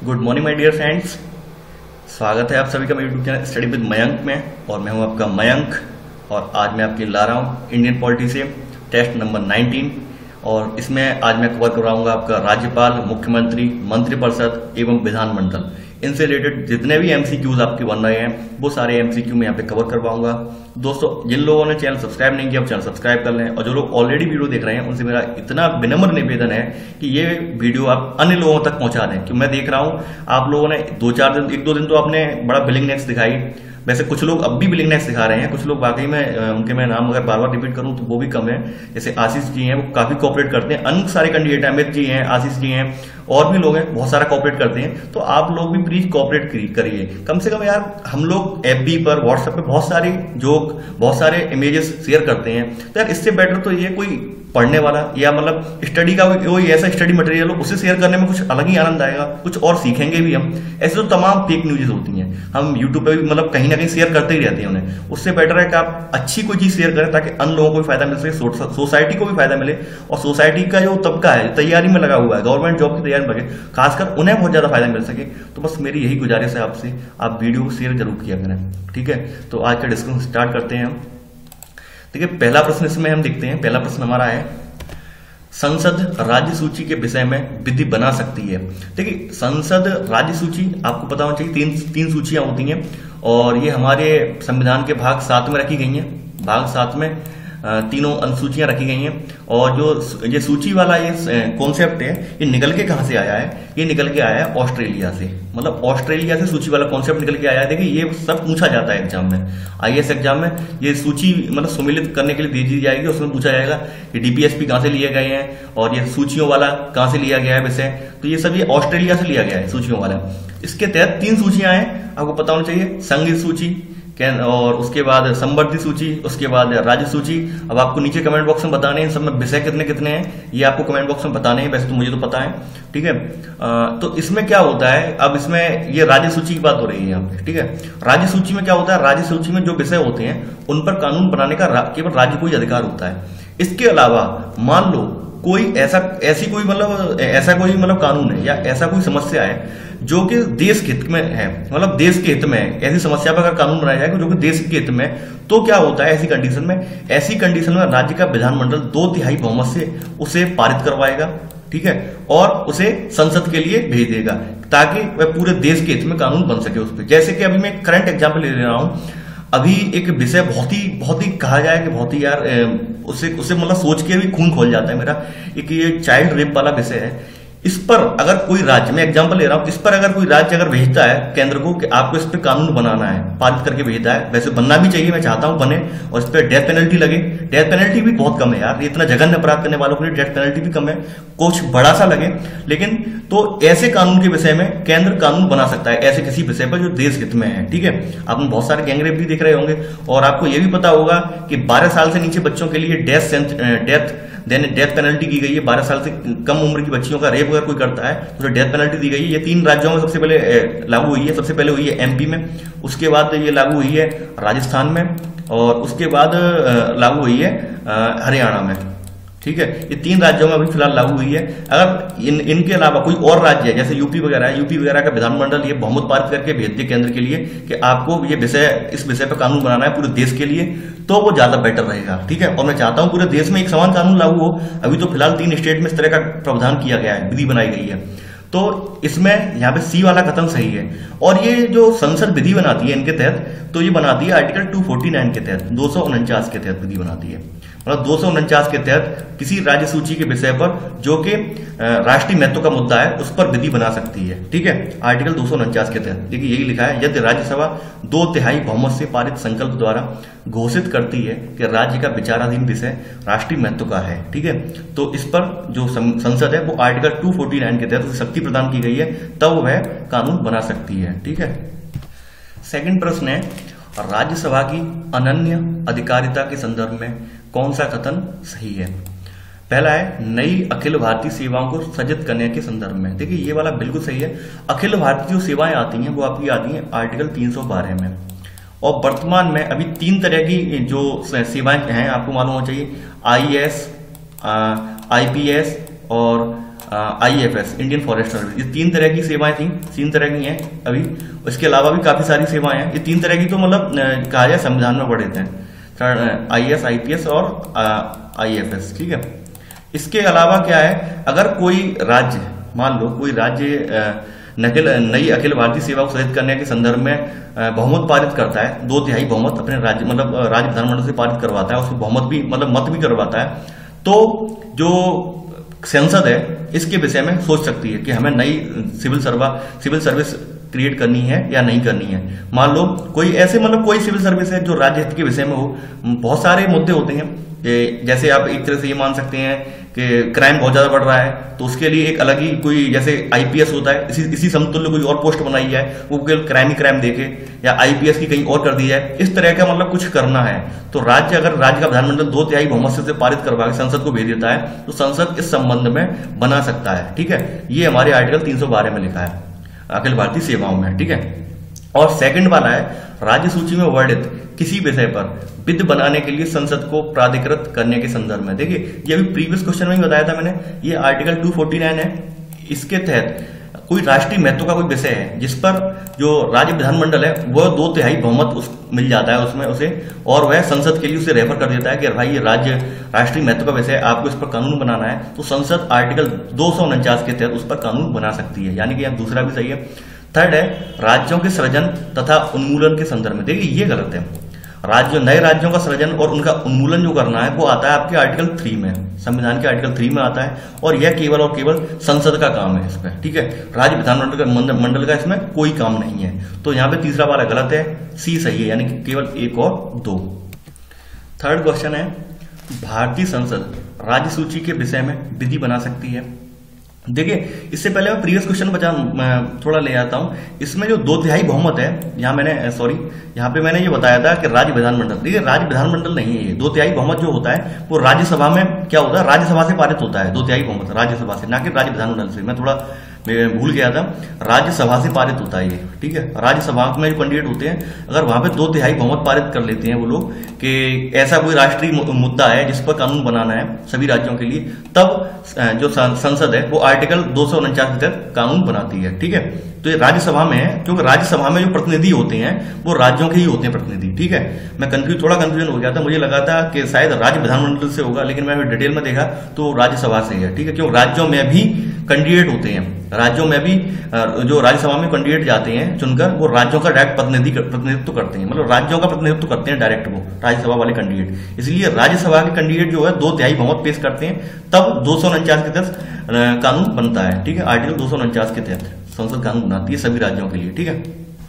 Good morning my dear friends. स्वागत है आप सभी का मेरे YouTube channel study with Mayank में। और मैं हूं आपका मयंक और आज मैं आपके ला रहा हूं इंडियन पॉलिटी से टेस्ट नंबर 19। और इसमें आज मैं कवर कराऊंगा आपका राज्यपाल, मुख्यमंत्री, मंत्रिपरिषद एवं विधानमंडल, इनसे रिलेटेड जितने भी एमसीक्यूज आपके बन रहे हैं वो सारे एमसीक्यू मैं यहाँ पे कवर करवाऊंगा। दोस्तों, जिन लोगों ने चैनल सब्सक्राइब नहीं किया वो चैनल सब्सक्राइब कर लें, और जो लोग ऑलरेडी वीडियो देख रहे हैं उनसे मेरा इतना विनम्र निवेदन है कि ये वीडियो आप अन्य लोगों तक पहुंचा दें। क्योंकि मैं देख रहा हूं आप लोगों ने 2-4 दिन, 1-2 दिन तो आपने बड़ा विलिंगनेस दिखाई। वैसे कुछ लोग अब भी विलिंगनेस दिखा रहे हैं, कुछ लोग वाकई में उनके मैं नाम अगर बार बार रिपीट करूं तो वो भी कम है। जैसे आशीष जी हैं, वो काफी कोऑपरेट करते हैं। अन्य सारे कैंडिडेट, अमित जी हैं, आशीष जी हैं, और भी लोग हैं, बहुत सारा कोऑपरेट करते हैं। तो आप लोग भी प्लीज कोऑपरेट करिए कम से कम यार। हम लोग एफबी पर, व्हाट्सएप पे बहुत सारे जोक, बहुत सारे इमेजेस शेयर करते हैं, तो यार इससे बेटर तो ये कोई पढ़ने वाला या मतलब स्टडी का कोई ऐसा स्टडी मटेरियल हो, उसे शेयर करने में कुछ अलग ही आनंद आएगा, कुछ और सीखेंगे भी हम। ऐसे तो तमाम फेक न्यूज़ होती हैं, हम यूट्यूब पे भी मतलब कहीं ना कहीं शेयर करते ही रहते हैं उन्हें। उससे बेटर है कि आप अच्छी कोई चीज शेयर करें ताकि अन्य लोगों को भी फायदा मिल सके, सोसाइटी को भी फायदा मिले। और सोसाइटी का जो तबका है, तैयारी में लगा हुआ है, गवर्नमेंट जॉब की तैयारी में लगे, खासकर उन्हें बहुत ज्यादा फायदा मिल सके। तो बस मेरी यही गुजारिश है आपसे, आप वीडियो को शेयर जरूर किया करें, ठीक है। तो आज का डिस्कशन स्टार्ट करते हैं हम। देखिए, पहला प्रश्न इसमें हम देखते हैं। पहला प्रश्न हमारा है, संसद राज्य सूची के विषय में विधि बना सकती है। देखिए, संसद राज्य सूची आपको पता होना चाहिए, तीन सूचियां होती हैं, और ये हमारे संविधान के भाग 7 में रखी गई हैं। भाग 7 में तीनों अनुसूचियां रखी गई हैं। और जो ये सूची वाला ये कॉन्सेप्ट है, ये निकल के कहां से आया है? ये निकल के आया है ऑस्ट्रेलिया से। मतलब ऑस्ट्रेलिया से सूची वाला कॉन्सेप्ट निकल के आया है। देखिए, ये सब पूछा जाता है एग्जाम में, आईएएस एग्जाम में। ये सूची मतलब सम्मिलित करने के लिए दे दी जाएगी, उसमें पूछा जाएगा कि डीपीएसपी कहां से लिए गए हैं और ये सूचियों वाला कहां से लिया गया है विषय। तो ये सब ये ऑस्ट्रेलिया से लिया गया है सूचियों वाला। इसके तहत 3 सूचियां हैं, आपको पता होना चाहिए। संघीय सूची, और उसके बाद संवर्धित सूची, उसके बाद राज्य सूची। अब आपको नीचे कमेंट बॉक्स में बताने हैं सब में विषय कितने कितने हैं, ये आपको कमेंट बॉक्स में बताने हैं। वैसे तो मुझे तो पता है, ठीक है। तो इसमें क्या होता है, अब इसमें ये राज्य सूची की बात हो रही है यहाँ पे, ठीक है। राज्य सूची में क्या होता है, राज्य सूची में जो विषय होते हैं उन पर कानून बनाने का केवल राज्य को ही अधिकार होता है। इसके अलावा मान लो कोई ऐसा कोई कानून है या ऐसा कोई समस्या है जो कि देश के हित में है, मतलब देश के हित में है, ऐसी समस्या पर अगर कानून बनाया जाएगा जो कि देश के हित में, तो क्या होता है ऐसी कंडीशन में राज्य का विधानमंडल 2/3 बहुमत से उसे पारित करवाएगा, ठीक है, और उसे संसद के लिए भेज देगा ताकि वह पूरे देश के हित में कानून बन सके उस पर। जैसे कि अभी मैं करंट एग्जाम्पल ले रहा हूं। अभी एक विषय बहुत ही कहा जाए कि बहुत ही यार उसे मतलब सोच के भी खून खोल जाता है मेरा, एक ये चाइल्ड रेप वाला विषय है। इस पर अगर कोई राज्य, मैं एग्जांपल ले रहा हूं, इस पर अगर कोई राज्य अगर भेजता है केंद्र को कि आपको इस पर कानून बनाना है, पारित करके भेजता है, वैसे बनना भी चाहिए, मैं चाहता हूं बने, और इस पर डेथ पेनल्टी लगे। डेथ पेनल्टी भी बहुत कम है यार, इतना जघन्य अपराध करने वालों के लिए डेथ पेनल्टी भी कम है, कुछ बड़ा सा लगे। लेकिन तो ऐसे कानून के विषय में केंद्र कानून बना सकता है, ऐसे किसी विषय पर जो देश हित में है, ठीक है। आपने बहुत सारे गैंगरेप भी देख रहे होंगे, और आपको यह भी पता होगा कि 12 साल से नीचे बच्चों के लिए डेथ पेनल्टी की गई है। 12 साल से कम उम्र की बच्चियों का रेप अगर कोई करता है तो डेथ पेनल्टी दी गई है। ये 3 राज्यों में सबसे पहले लागू हुई है। सबसे पहले हुई है एमपी में, उसके बाद ये लागू हुई है राजस्थान में, और उसके बाद लागू हुई है हरियाणा में, ठीक है। ये 3 राज्यों में अभी फिलहाल लागू हुई है। अगर इनके अलावा कोई और राज्य है, जैसे यूपी वगैरह का विधानमंडल ये बहुमत पारित करके भेज दे केंद्र के लिए कि आपको ये इस विषय पर कानून बनाना है पूरे देश के लिए, तो वो ज्यादा बेटर रहेगा, ठीक है। और मैं चाहता हूं पूरे देश में एक समान कानून लागू हो। अभी तो फिलहाल 3 स्टेट में इस तरह का प्रावधान किया गया है, विधि बनाई गई है। तो इसमें यहाँ पे सी वाला कथन सही है। और ये जो संसद विधि बनाती है इनके तहत, तो ये बनाती है आर्टिकल 249 के तहत, 249 के तहत विधि बनाती है। मतलब 249 के तहत किसी राज्य सूची के विषय पर जो कि राष्ट्रीय महत्व का मुद्दा है उस पर विधि बना सकती है, ठीक है। आर्टिकल 249 के तहत देखिए यही लिखा है, यदि राज्यसभा 2/3 बहुमत से पारित संकल्प द्वारा घोषित करती है कि राज्य का विचाराधीन विषय राष्ट्रीय महत्व का है, ठीक है, तो इस पर जो संसद है वो आर्टिकल 249 के तहत शक्ति प्रदान की गई है, तब वह कानून बना सकती है, ठीक है। सेकंड प्रश्न है, राज्यसभा की अनन्य अधिकारिता के संदर्भ में कौन सा कथन सही है? पहला है, नई अखिल भारतीय सेवाओं को सृजित करने के संदर्भ में। देखिए ये वाला बिल्कुल सही है। अखिल भारतीय जो सेवाएं आती हैं वो आपकी आती हैं आर्टिकल 312 में। और वर्तमान में अभी 3 तरह की जो सेवाएं हैं आपको मालूम होना चाहिए, आईएएस, आईपीएस और IFS इंडियन फॉरेस्ट सर्विस, ये 3 तरह की सेवाएं थी, 3 तरह की हैं अभी। इसके अलावा भी काफी सारी सेवाएं हैं, ये 3 तरह की तो मतलब कहा जाए संविधान में पढ़े थे, IAS, IPS और IFS, ठीक है। इसके अलावा क्या है, अगर कोई राज्य, मान लो कोई राज्य नई अखिल भारतीय सेवा को सृजित करने के संदर्भ में बहुमत पारित करता है, 2/3 बहुमत अपने राज्य मतलब राज्य विधानमंडल से पारित करवाता है, उसको बहुमत भी मतलब मत भी करवाता है, तो जो संसद है इसके विषय में सोच सकती है कि हमें नई सिविल सर्विस क्रिएट करनी है या नहीं करनी है। मान लो कोई ऐसे मतलब कोई सिविल सर्विस है जो राज्य हित के विषय में हो। बहुत सारे मुद्दे होते हैं, जैसे आप एक तरह से ये मान सकते हैं कि क्राइम बहुत ज्यादा बढ़ रहा है, तो उसके लिए एक अलग ही कोई जैसे IPS होता है, इसी समतुल्य कोई और पोस्ट बनाई जाए, वो केवल क्राइम देखे, या IPS की कहीं और कर दी जाए, इस तरह का मतलब कुछ करना है। तो अगर राज्य का विधानमंडल 2/3 बहुमत से पारित करवा के संसद को भेज देता है, तो संसद इस संबंध में बना सकता है, ठीक है। ये हमारे आर्टिकल 312 में लिखा है अखिल भारतीय सेवाओं में, ठीक है। और सेकंड वाला है, राज्य सूची में वर्णित किसी विषय पर विधि बनाने के लिए संसद को प्राधिकृत करने के संदर्भ में। देखिए ये अभी प्रीवियस क्वेश्चन में ही बताया था मैंने, ये आर्टिकल 249 है। इसके तहत कोई राष्ट्रीय महत्व का कोई विषय है जिस पर जो राज्य विधानमंडल है वह 2/3 बहुमत मिल जाता है उसमें उसे, और वह संसद के लिए उसे रेफर कर देता है कि भाई ये राष्ट्रीय महत्व का विषय है, आपको इस पर कानून बनाना है, तो संसद आर्टिकल 249 के तहत उस पर कानून बना सकती है। यानी कि यहाँ दूसरा भी सही है। थर्ड है, राज्यों के सृजन तथा उन्मूलन के संदर्भ में। देखिए ये गलत है, नए राज्यों का सृजन और उनका उन्मूलन जो करना है वो आता है आपके आर्टिकल 3 में, संविधान के आर्टिकल 3 में आता है, और यह केवल और केवल संसद का काम है इसमें, ठीक है। राज्य विधानमंडल का इसमें कोई काम नहीं है। तो यहाँ पे तीसरा वाला गलत है, C सही है, यानी कि केवल 1 और 2। थर्ड क्वेश्चन है, भारतीय संसद राज्य सूची के विषय में विधि बना सकती है। देखिए इससे पहले मैं प्रीवियस क्वेश्चन थोड़ा ले आता हूं। इसमें जो 2/3 बहुमत है, यहाँ पे मैंने ये बताया था कि राज्य विधानमंडल, देखिए राज्य विधानमंडल नहीं है ये। 2/3 बहुमत जो होता है वो राज्यसभा में क्या होता है, राज्यसभा से पारित होता है 2/3 बहुमत राज्यसभा से, ना कि राज्य विधानमंडल से। मैं थोड़ा भूल गया था, राज्यसभा से पारित होता है ये, ठीक है। राज्यसभा में जो कैंडिडेट होते हैं, अगर वहां पे 2/3 बहुमत पारित कर लेते हैं वो लोग कि ऐसा कोई राष्ट्रीय मुद्दा है जिस पर कानून बनाना है सभी राज्यों के लिए, तब जो संसद है वो आर्टिकल 249 के तहत कानून बनाती है, ठीक है। तो ये राज्यसभा में है, क्योंकि राज्यसभा में जो प्रतिनिधि होते हैं वो राज्यों के ही होते हैं प्रतिनिधि, ठीक है। मैं थोड़ा कंफ्यूजन हो गया था, मुझे लगा था कि शायद राज्य विधानमंडल से होगा, लेकिन मैं डिटेल में देखा तो राज्यसभा से है, ठीक है। क्योंकि राज्यों में भी कैंडिडेट होते हैं, राज्यों में भी जो राज्यसभा में कैंडिडेट जाते हैं चुनकर, वो राज्यों का डायरेक्ट प्रतिनिधित्व करते हैं, मतलब राज्यों का प्रतिनिधित्व करते हैं डायरेक्ट वो राज्यसभा वाले कैंडिडेट। इसलिए राज्यसभा के कैंडिडेट जो है 2/3 बहुमत पेश करते हैं, तब 249 के तहत कानून बनता है, ठीक है। आर्टिकल 249 के तहत संसद कानून बनाती है सभी राज्यों के लिए, ठीक है।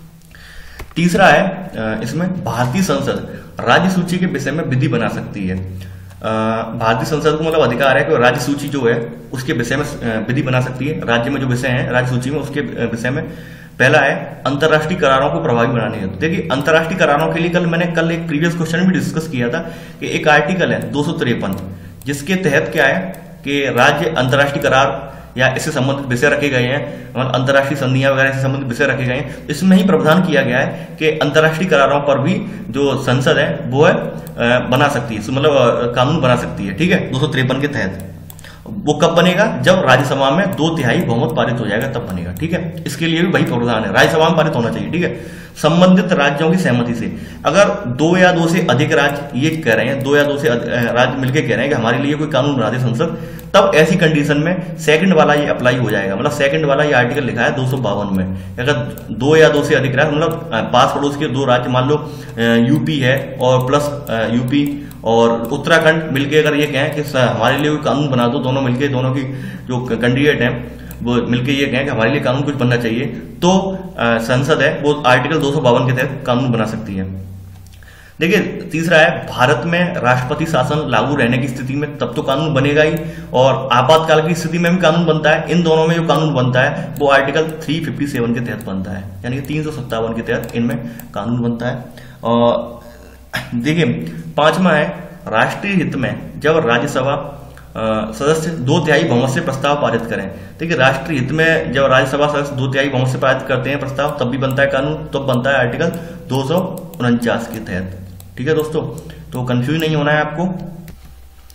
तीसरा है, इसमें भारतीय संसद राज्य सूची के विषय में विधि बना सकती है। भारतीय संसद को मतलब अधिकार है कि राज्य सूची जो है उसके विषय में विधि बना सकती है। राज्य में जो विषय है राज्य सूची में उसके विषय में, पहला है अंतर्राष्ट्रीय करारों को प्रभावी बनाने हेतु। देखिए अंतर्राष्ट्रीय करारों के लिए कल एक प्रीवियस क्वेश्चन में भी डिस्कस किया था कि एक आर्टिकल है 253, जिसके तहत क्या है कि राज्य अंतर्राष्ट्रीय करार या इससे संबंधित विषय रखे गए हैं, मतलब अंतर्राष्ट्रीय संधियां वगैरह से संबंधित विषय रखे गए हैं। इसमें ही प्रावधान किया गया है कि अंतर्राष्ट्रीय करारों पर भी जो संसद है वो बना सकती है, मतलब कानून बना सकती है, ठीक है। 253 के तहत वो कब बनेगा, जब राज्यसभा में 2/3 बहुमत पारित हो जाएगा तब बनेगा, ठीक है। इसके लिए भी वही प्रावधान है, राज्यसभा में पारित होना चाहिए, ठीक है, संबंधित राज्यों की सहमति से। अगर 2 या 2 से अधिक राज्य ये कह रहे हैं, 2 या 2 से राज्य मिलकर कह रहे हैं कि हमारे लिए कोई कानून बना दे संसद, तब ऐसी कंडीशन में सेकंड वाला ये अप्लाई हो जाएगा। मतलब सेकंड वाला ये आर्टिकल लिखा है 252 में, अगर 2 या 2 से अधिक राज्य, मतलब पास पड़ोस के 2 राज्य, मान लो यूपी है और प्लस यूपी और उत्तराखंड मिलके अगर ये कहें कि हमारे लिए कोई कानून बना दो, दोनों मिलके, दोनों की जो कैंडिडेट हैं वो मिलके ये कहें कि हमारे लिए कानून कुछ बनना चाहिए, तो संसद है वो आर्टिकल 252 के तहत कानून बना सकती है। देखिए तीसरा है, भारत में राष्ट्रपति शासन लागू रहने की स्थिति में तब तो कानून बनेगा ही, और आपातकाल की स्थिति में भी कानून बनता है। इन दोनों में जो कानून बनता है वो आर्टिकल 357 के तहत बनता है, यानी कि 357 के तहत इनमें कानून बनता है। और देखिए पांचवा है, राष्ट्रीय हित में जब राज्यसभा सदस्य 2/3 बहुमत से प्रस्ताव पारित करें। देखिए राष्ट्रीय हित में जब राज्यसभा सदस्य 2/3 बहुमत से पारित करते हैं प्रस्ताव, तब भी बनता है कानून, तब बनता है आर्टिकल 249 के तहत, ठीक है दोस्तों। तो कंफ्यूज नहीं होना है आपको।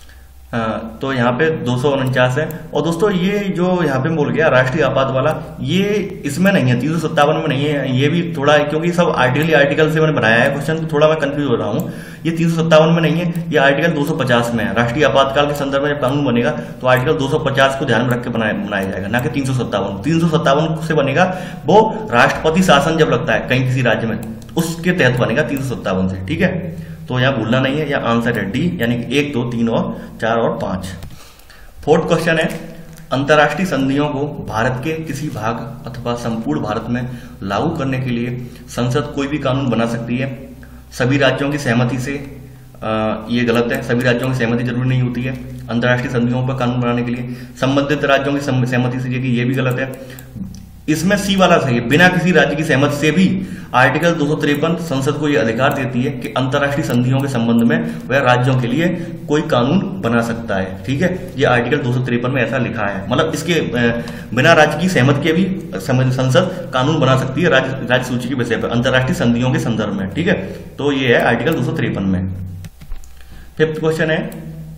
तो यहाँ पे 249 है। और दोस्तों ये जो यहाँ पे बोल गया राष्ट्रीय आपात वाला, ये इसमें नहीं है, 357 में नहीं है। ये भी थोड़ा, क्योंकि सब आर्टिकल से मैंने बनाया है क्वेश्चन, तो थोड़ा मैं कंफ्यूज हो रहा हूँ। ये 357 में नहीं है, ये आर्टिकल 250 में है। राष्ट्रीय आपातकाल के संदर्भ में जब कानून बनेगा तो आर्टिकल 250 को ध्यान में रख के बनाया जाएगा, ना कि 357 से बनेगा वो राष्ट्रपति शासन जब लगता है कहीं किसी राज्य में, उसके तहत बनेगा 357 से। ठीक है, तो यहाँ भूलना नहीं है। यहाँ आंसर है डी, यानी कि 1, 2, 3 और 4 और 5। फोर्थ क्वेश्चन है, अंतर्राष्ट्रीय संधियों को भारत के किसी भाग अथवा संपूर्ण भारत में लागू करने के लिए संसद कोई भी कानून बना सकती है सभी राज्यों की सहमति से। ये गलत है, सभी राज्यों की सहमति जरूरी नहीं होती है अंतर्राष्ट्रीय संधियों पर कानून बनाने के लिए, संबंधित राज्यों की सहमति से, ये भी गलत है। इसमें सी वाला सही है, बिना किसी राज्य की सहमति से भी आर्टिकल 253 संसद को यह अधिकार देती है कि अंतर्राष्ट्रीय संधियों के संबंध में वह राज्यों के लिए कोई कानून बना सकता है। ठीक है, ये आर्टिकल 253 में ऐसा लिखा है, मतलब इसके बिना राज्य की सहमति के भी संसद कानून बना सकती है राज्य सूची के विषय पर अंतर्राष्ट्रीय संधियों के संदर्भ में। ठीक है, तो ये है आर्टिकल 253 में। फिफ्थ क्वेश्चन है,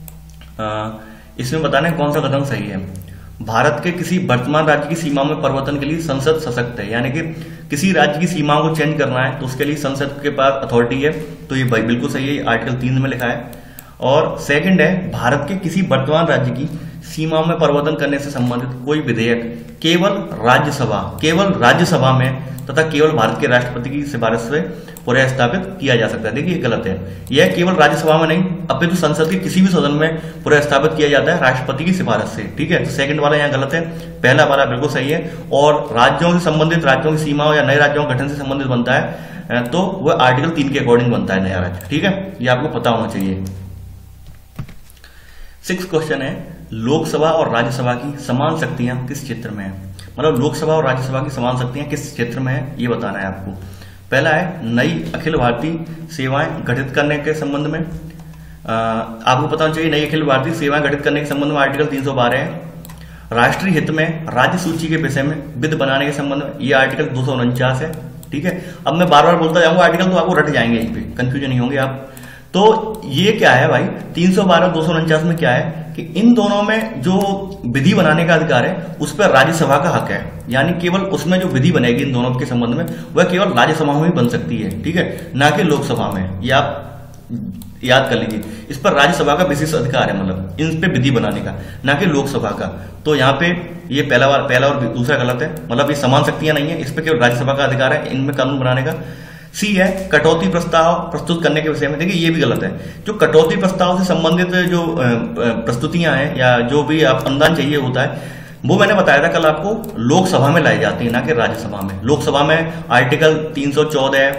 इसमें बताना है कौन सा कथन सही है। भारत के किसी वर्तमान राज्य की सीमाओं में परिवर्तन के लिए संसद सशक्त है, यानी कि किसी राज्य की सीमाओं को चेंज करना है तो उसके लिए संसद के पास अथॉरिटी है, तो ये बिल्कुल सही है, आर्टिकल 3 में लिखा है। और सेकंड है, भारत के किसी वर्तमान राज्य की सीमाओं में परिवर्तन करने से संबंधित कोई विधेयक केवल राज्यसभा में तथा केवल भारत के राष्ट्रपति की सिफारिश से पुनर्स्थापित किया जा सकता है। देखिए ये गलत है, यह केवल राज्यसभा में नहीं अपितु संसद के किसी भी सदन में पुनर्स्थापित किया जाता है राष्ट्रपति की सिफारिश से। ठीक है, तो सेकंड वाला यहाँ गलत है, पहला वाला बिल्कुल सही है। और राज्यों से संबंधित, राज्यों की सीमाओं या नए राज्यों के गठन से संबंधित बनता है तो वह आर्टिकल 3 के अकॉर्डिंग बनता है नया राज्य। ठीक है, ये आपको पता होना चाहिए। 6 क्वेश्चन है, लोकसभा और राज्यसभा की समान शक्तियां किस क्षेत्र में है। मतलब लोकसभा और राज्यसभा की समान शक्तियां किस क्षेत्र में है ये बताना है आपको। पहला है, नई अखिल भारतीय सेवाएं गठित करने के संबंध में। आपको पता होना चाहिए नई अखिल भारतीय सेवाएं गठित करने के संबंध में आर्टिकल 312 है। राष्ट्रीय हित में राज्य सूची के विषय में विधि बनाने के संबंध में ये आर्टिकल 249 है। ठीक है, अब मैं बार बार बोलता जाऊंगा आर्टिकल, तो आपको रट जाएंगे, यहीं पे कंफ्यूजन नहीं होंगे आप। तो ये क्या है भाई, 312 249 में क्या है कि इन दोनों में जो विधि बनाने का अधिकार है उस पर राज्यसभा का हक है, यानी केवल उसमें जो विधि बनेगी इन दोनों के संबंध में वह केवल राज्यसभा में ही बन सकती है। ठीक है, ना कि लोकसभा में। ये आप याद कर लीजिए, इस पर राज्यसभा का विशेष अधिकार है, मतलब इन पे विधि बनाने का, ना कि लोकसभा का। तो यहाँ पे ये पहला और दूसरा गलत है, मतलब ये समान शक्तियां नहीं है, इस पे केवल राज्यसभा का अधिकार है इनमें कानून बनाने का। सी है, कटौती प्रस्ताव प्रस्तुत करने के विषय में। देखिए ये भी गलत है, जो कटौती प्रस्ताव से संबंधित जो प्रस्तुतियां हैं या जो भी आप अनुदान चाहिए होता है, वो मैंने बताया था कल आपको, लोकसभा में लाई जाती है ना कि राज्यसभा में। लोकसभा में आर्टिकल 314,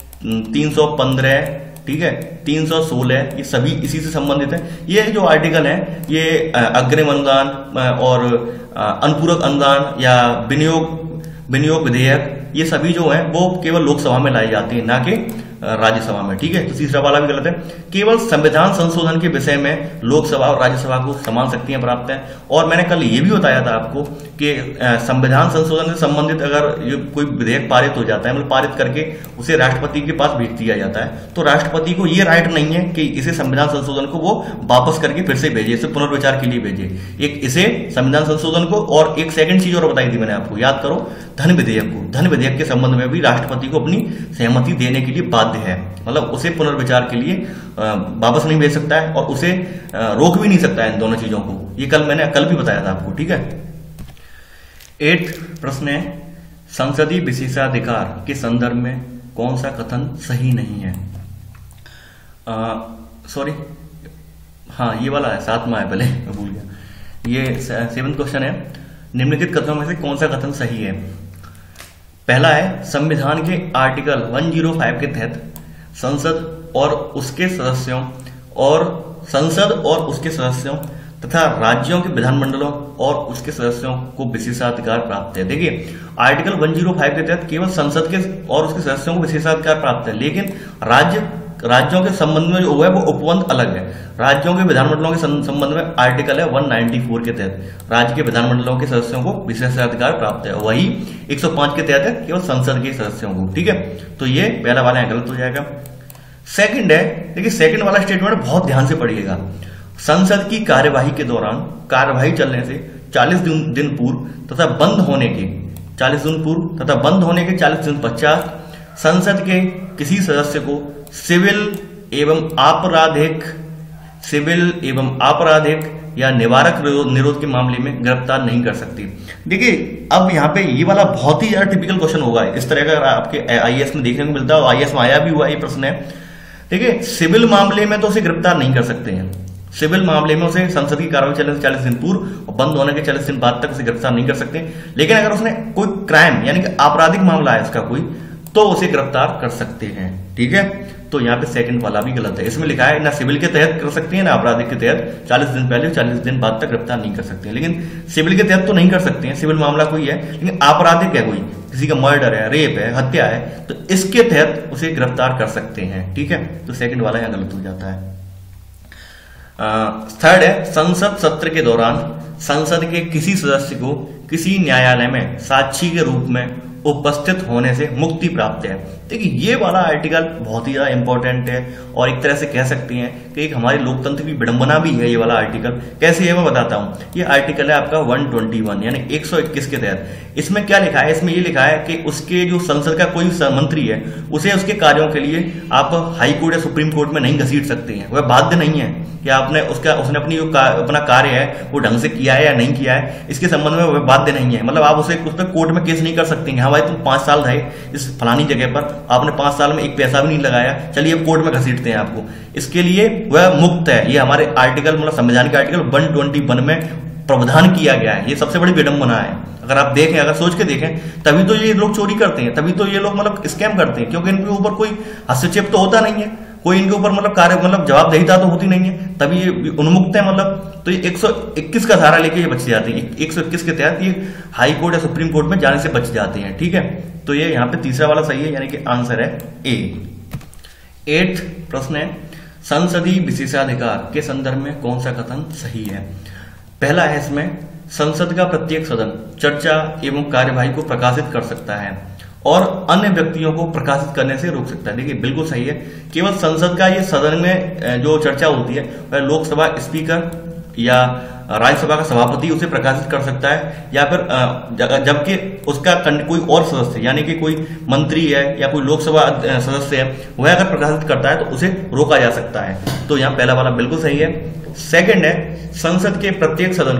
315, ठीक है, 316, ये सभी इसी से संबंधित है। ये जो आर्टिकल है ये अग्रिम अनुदान और अनुपूरक अनुदान या विनियोग विधेयक, ये सभी जो है वो केवल लोकसभा में लाई जाती है, ना कि राज्यसभा में। ठीक है, तो तीसरा वाला भी गलत है। केवल संविधान संशोधन के विषय में लोकसभा और राज्यसभा को समान शक्तियां प्राप्त हैं। और मैंने कल ये भी बताया था आपको कि संविधान संशोधन से संबंधित अगर ये कोई विधेयक पारित हो जाता है, मतलब पारित करके उसे राष्ट्रपति के पास भेज दिया जाता है, तो राष्ट्रपति को ये राइट नहीं है कि इसे संविधान संशोधन को वो वापस करके फिर से भेजे, इसे पुनर्विचार के लिए भेजे। एक इसे संविधान संशोधन को, और एक सेकंड चीज और बताई थी मैंने आपको, याद करो, धन विधेयक को। धन विधेयक के संबंध में भी राष्ट्रपति को अपनी सहमति देने के लिए बाध्य है, मतलब उसे पुनर्विचार के लिए वापस नहीं भेज सकता है और उसे रोक भी नहीं सकता है इन दोनों चीजों को। ये मैंने कल भी बताया था आपको। ठीक है, 8th प्रश्न है, संसदीय विशेषाधिकार के संदर्भ में कौन सा कथन सही नहीं है। सॉरी, हाँ ये वाला है, 7वां है, पहले मैं भूल गया। ये 7th क्वेश्चन है, निम्नलिखित कथनों में से कौन सा कथन सही है। पहला है, संविधान के आर्टिकल 105 के तहत संसद और उसके सदस्यों तथा राज्यों के विधानमंडलों और उसके सदस्यों को विशेषाधिकार प्राप्त है। देखिए आर्टिकल 105 के तहत केवल संसद के और उसके सदस्यों को विशेषाधिकार प्राप्त है, लेकिन राज्यों के संबंध में जो है वो उपबंध अलग है। राज्यों के विधानमंडलों के संबंध में आर्टिकल है 194 के तहत राज्य के विधानमंडलों के सदस्यों को विशेषाधिकार प्राप्त है, वही 105 के तहत है केवल संसद के सदस्यों को। ठीक है, तो ये पहला वाला गलत हो जाएगा। सेकंड है, देखिए सेकंड वाला स्टेटमेंट बहुत ध्यान से पढ़िएगा। संसद की कार्यवाही के दौरान कार्यवाही चलने से 40 दिन पूर्व तथा बंद होने के 40 दिन पूर्व तथा बंद होने के 40 दिन पश्चात संसद के किसी सदस्य को सिविल एवं आपराधिक या निवारक निरोध के मामले में गिरफ्तार नहीं कर सकती। देखिए अब यहाँ पे ये वाला बहुत ही ज्यादा टिपिकल क्वेश्चन होगा, इस तरह का आपके आईएएस में देखने को मिलता है, आईएएस में आया भी हुआ ये प्रश्न है। देखिए सिविल मामले में तो उसे गिरफ्तार नहीं कर सकते हैं, सिविल मामले में उसे संसद की कार्रवाई चलने से 40 दिन पूर्व और बंद होने के 40 दिन बाद तक उसे गिरफ्तार नहीं कर सकते। लेकिन अगर उसने कोई क्राइम यानी कि आपराधिक मामला है उसका कोई, तो उसे गिरफ्तार कर सकते हैं। ठीक है, तो यहाँ पे सेकंड वाला भी गलत है। इसमें लिखा है ना सिविल के तहत कर सकते हैं ना आपराधिक के तहत, 40 दिन पहले 40 दिन बाद तक गिरफ्तार नहीं कर सकते हैं। लेकिन सिविल के तहत तो नहीं कर सकते हैं, सिविल मामला कोई है, लेकिन आपराधिक है कोई, किसी का मर्डर है, रेप है, हत्या है, तो इसके तहत उसे गिरफ्तार कर सकते हैं। ठीक है, तो सेकंड वाला यहाँ गलत हो जाता है। थर्ड है संसद सत्र के दौरान संसद के किसी सदस्य को किसी न्यायालय में साक्षी के रूप में उपस्थित होने से मुक्ति प्राप्त है। देखिए ये वाला आर्टिकल बहुत ही ज्यादा इंपॉर्टेंट है और एक तरह से कह सकते हैं कि एक हमारी लोकतंत्र की विडंबना भी है ये वाला आर्टिकल। कैसे है मैं बताता हूँ। ये आर्टिकल है आपका 121 यानी 121 के तहत। इसमें क्या लिखा है, इसमें ये लिखा है कि उसके जो संसद का कोई मंत्री है उसे उसके कार्यों के लिए आप हाई कोर्ट या सुप्रीम कोर्ट में नहीं घसीट सकते हैं। वह बाध्य नहीं है कि आपने उसने अपनी अपना कार्य है वो ढंग से किया है या नहीं किया है, इसके संबंध में वह बाध्य नहीं है। मतलब आप उस पर कोर्ट में केस नहीं कर सकते हैं। हाँ भाई तुम 5 साल रहे इस फलानी जगह पर, आपने 5 साल में एक पैसा भी नहीं लगाया, चलिए अब कोर्ट में घसीटते हैं आपको, इसके लिए वह मुक्त है। ये हमारे आर्टिकल मतलब संविधान के आर्टिकल 121 में प्रावधान किया गया है। ये सबसे बड़ी विडंबना है। अगर आप देखें, अगर सोच के देखें, तभी तो ये लोग चोरी करते हैं, तभी तो ये लोग मतलब स्कैम करते हैं, क्योंकि इनके ऊपर कोई हस्तक्षेप तो होता नहीं है, कोई इनके ऊपर मतलब कार्य मतलब जवाबदेहिता तो होती नहीं है, तभी ये उन्मुक्त है। मतलब तो ये 121 का धारा लेके ये बच जाते हैं। 121 के तहत ये हाई कोर्ट या सुप्रीम कोर्ट में जाने से बच जाते हैं। ठीक है, तो ये यहाँ पे तीसरा वाला सही है, यानी कि आंसर है ए। 8th प्रश्न है संसदीय विशेषाधिकार के संदर्भ में कौन सा कथन सही है। पहला है इसमें संसद का प्रत्येक सदन चर्चा एवं कार्यवाही को प्रकाशित कर सकता है और अन्य व्यक्तियों को प्रकाशित करने से रोक सकता है। देखिए बिल्कुल सही है। केवल संसद का ये सदन में जो चर्चा होती है वह लोकसभा स्पीकर या राज्यसभा का सभापति उसे प्रकाशित कर सकता है, या फिर जबकि उसका कोई और सदस्य यानी कि कोई मंत्री है या कोई लोकसभा सदस्य है वह अगर प्रकाशित करता है तो उसे रोका जा सकता है। तो यहाँ पहला वाला बिल्कुल सही है। सेकंड है संसद के प्रत्येक सदन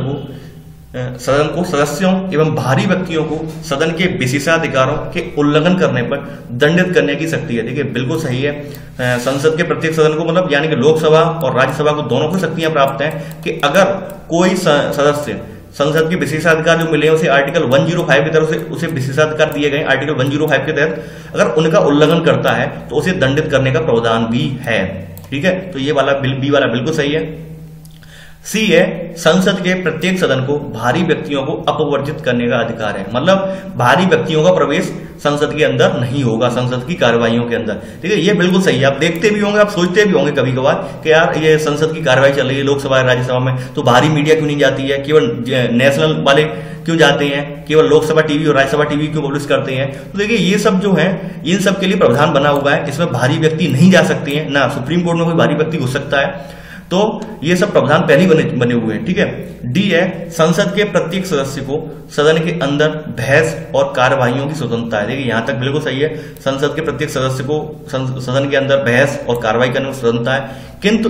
को सदस्यों एवं बाहरी व्यक्तियों को सदन के विशेषाधिकारों के उल्लंघन करने पर दंडित करने की शक्ति है। देखिए बिल्कुल सही है। संसद के प्रत्येक सदन को मतलब यानी कि लोकसभा और राज्यसभा को दोनों को शक्तियां प्राप्त हैं कि अगर कोई सदस्य संसद के विशेषाधिकार जो मिले उसे आर्टिकल 105 की तरफ उसे विशेषाधिकार दिए गए आर्टिकल 105 के तहत अगर उनका उल्लंघन करता है तो उसे दंडित करने का प्रावधान भी है। ठीक है, तो ये वाला बी वाला बिल्कुल सही है। सी है संसद के प्रत्येक सदन को बाहरी व्यक्तियों को अपवर्जित करने का अधिकार है। मतलब बाहरी व्यक्तियों का प्रवेश संसद के अंदर नहीं होगा, संसद की कार्यवाहियों के अंदर। ठीक है, ये बिल्कुल सही है। आप देखते भी होंगे, आप सोचते भी होंगे कभी कभार कि यार ये संसद की कार्यवाही चल रही है लोकसभा राज्यसभा में, तो बाहरी मीडिया क्यों नहीं जाती है, केवल नेशनल वाले क्यों जाते हैं, केवल लोकसभा टीवी और राज्यसभा टीवी क्यों पब्लिश करते हैं। तो देखिए ये सब जो है इन सब के लिए प्रावधान बना हुआ है, इसमें बाहरी व्यक्ति नहीं जा सकते हैं, ना सुप्रीम कोर्ट में कोई बाहरी व्यक्ति घुस सकता है। तो ये सब प्रावधान पहले ही बने हुए हैं। ठीक है। डी है संसद के प्रत्येक सदस्य को सदन के अंदर बहस और कार्यवाहियों की स्वतंत्रता है। देखिए यहां तक बिल्कुल सही है। संसद के प्रत्येक सदस्य को सदन के अंदर बहस और कार्रवाई करने की स्वतंत्रता है, किंतु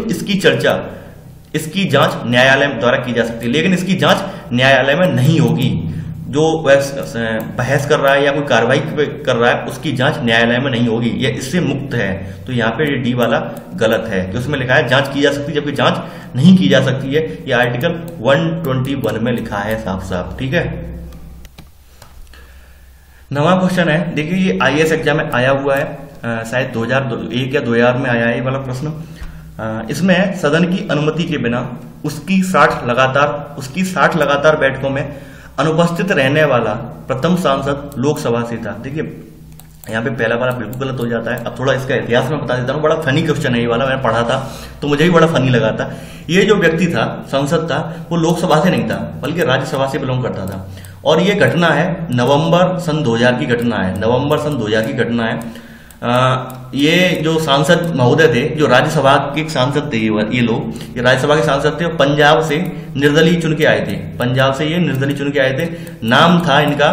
इसकी जांच न्यायालय द्वारा की जा सकती है, लेकिन इसकी जांच न्यायालय में नहीं होगी। जो बहस कर रहा है या कोई कार्रवाई कर रहा है उसकी जांच न्यायालय में नहीं होगी, यह इससे मुक्त है। तो यहाँ पे डी वाला गलत है कि उसमें लिखा है जांच की जा सकती है, जबकि जांच नहीं की जा सकती है। ये आर्टिकल 121 में लिखा है साफ साफ। ठीक है। 9वां क्वेश्चन है, देखिए ये IAS एग्जाम में आया हुआ है, शायद 2001 या 2000 में आया है ये वाला प्रश्न। इसमें सदन की अनुमति के बिना उसकी 60 लगातार बैठकों में अनुपस्थित रहने वाला प्रथम सांसद लोकसभा से था। देखिए यहाँ पे पहला वाला बिल्कुल गलत हो जाता है। अब थोड़ा इसका इतिहास में बता देता हूँ, बड़ा फनी क्वेश्चन है ये वाला, मैंने पढ़ा था तो मुझे भी बड़ा फनी लगा था। ये जो व्यक्ति था, सांसद था, वो लोकसभा से नहीं था बल्कि राज्यसभा से बिलोंग करता था। और ये घटना है नवंबर सन 2000 की घटना है। नवंबर सन 2000 की घटना है। ये जो सांसद महोदय थे, जो राज्यसभा के सांसद थे, ये लोग ये राज्यसभा के सांसद थे और पंजाब से निर्दलीय चुन के आए थे। पंजाब से ये निर्दलीय चुन के आए थे। नाम था इनका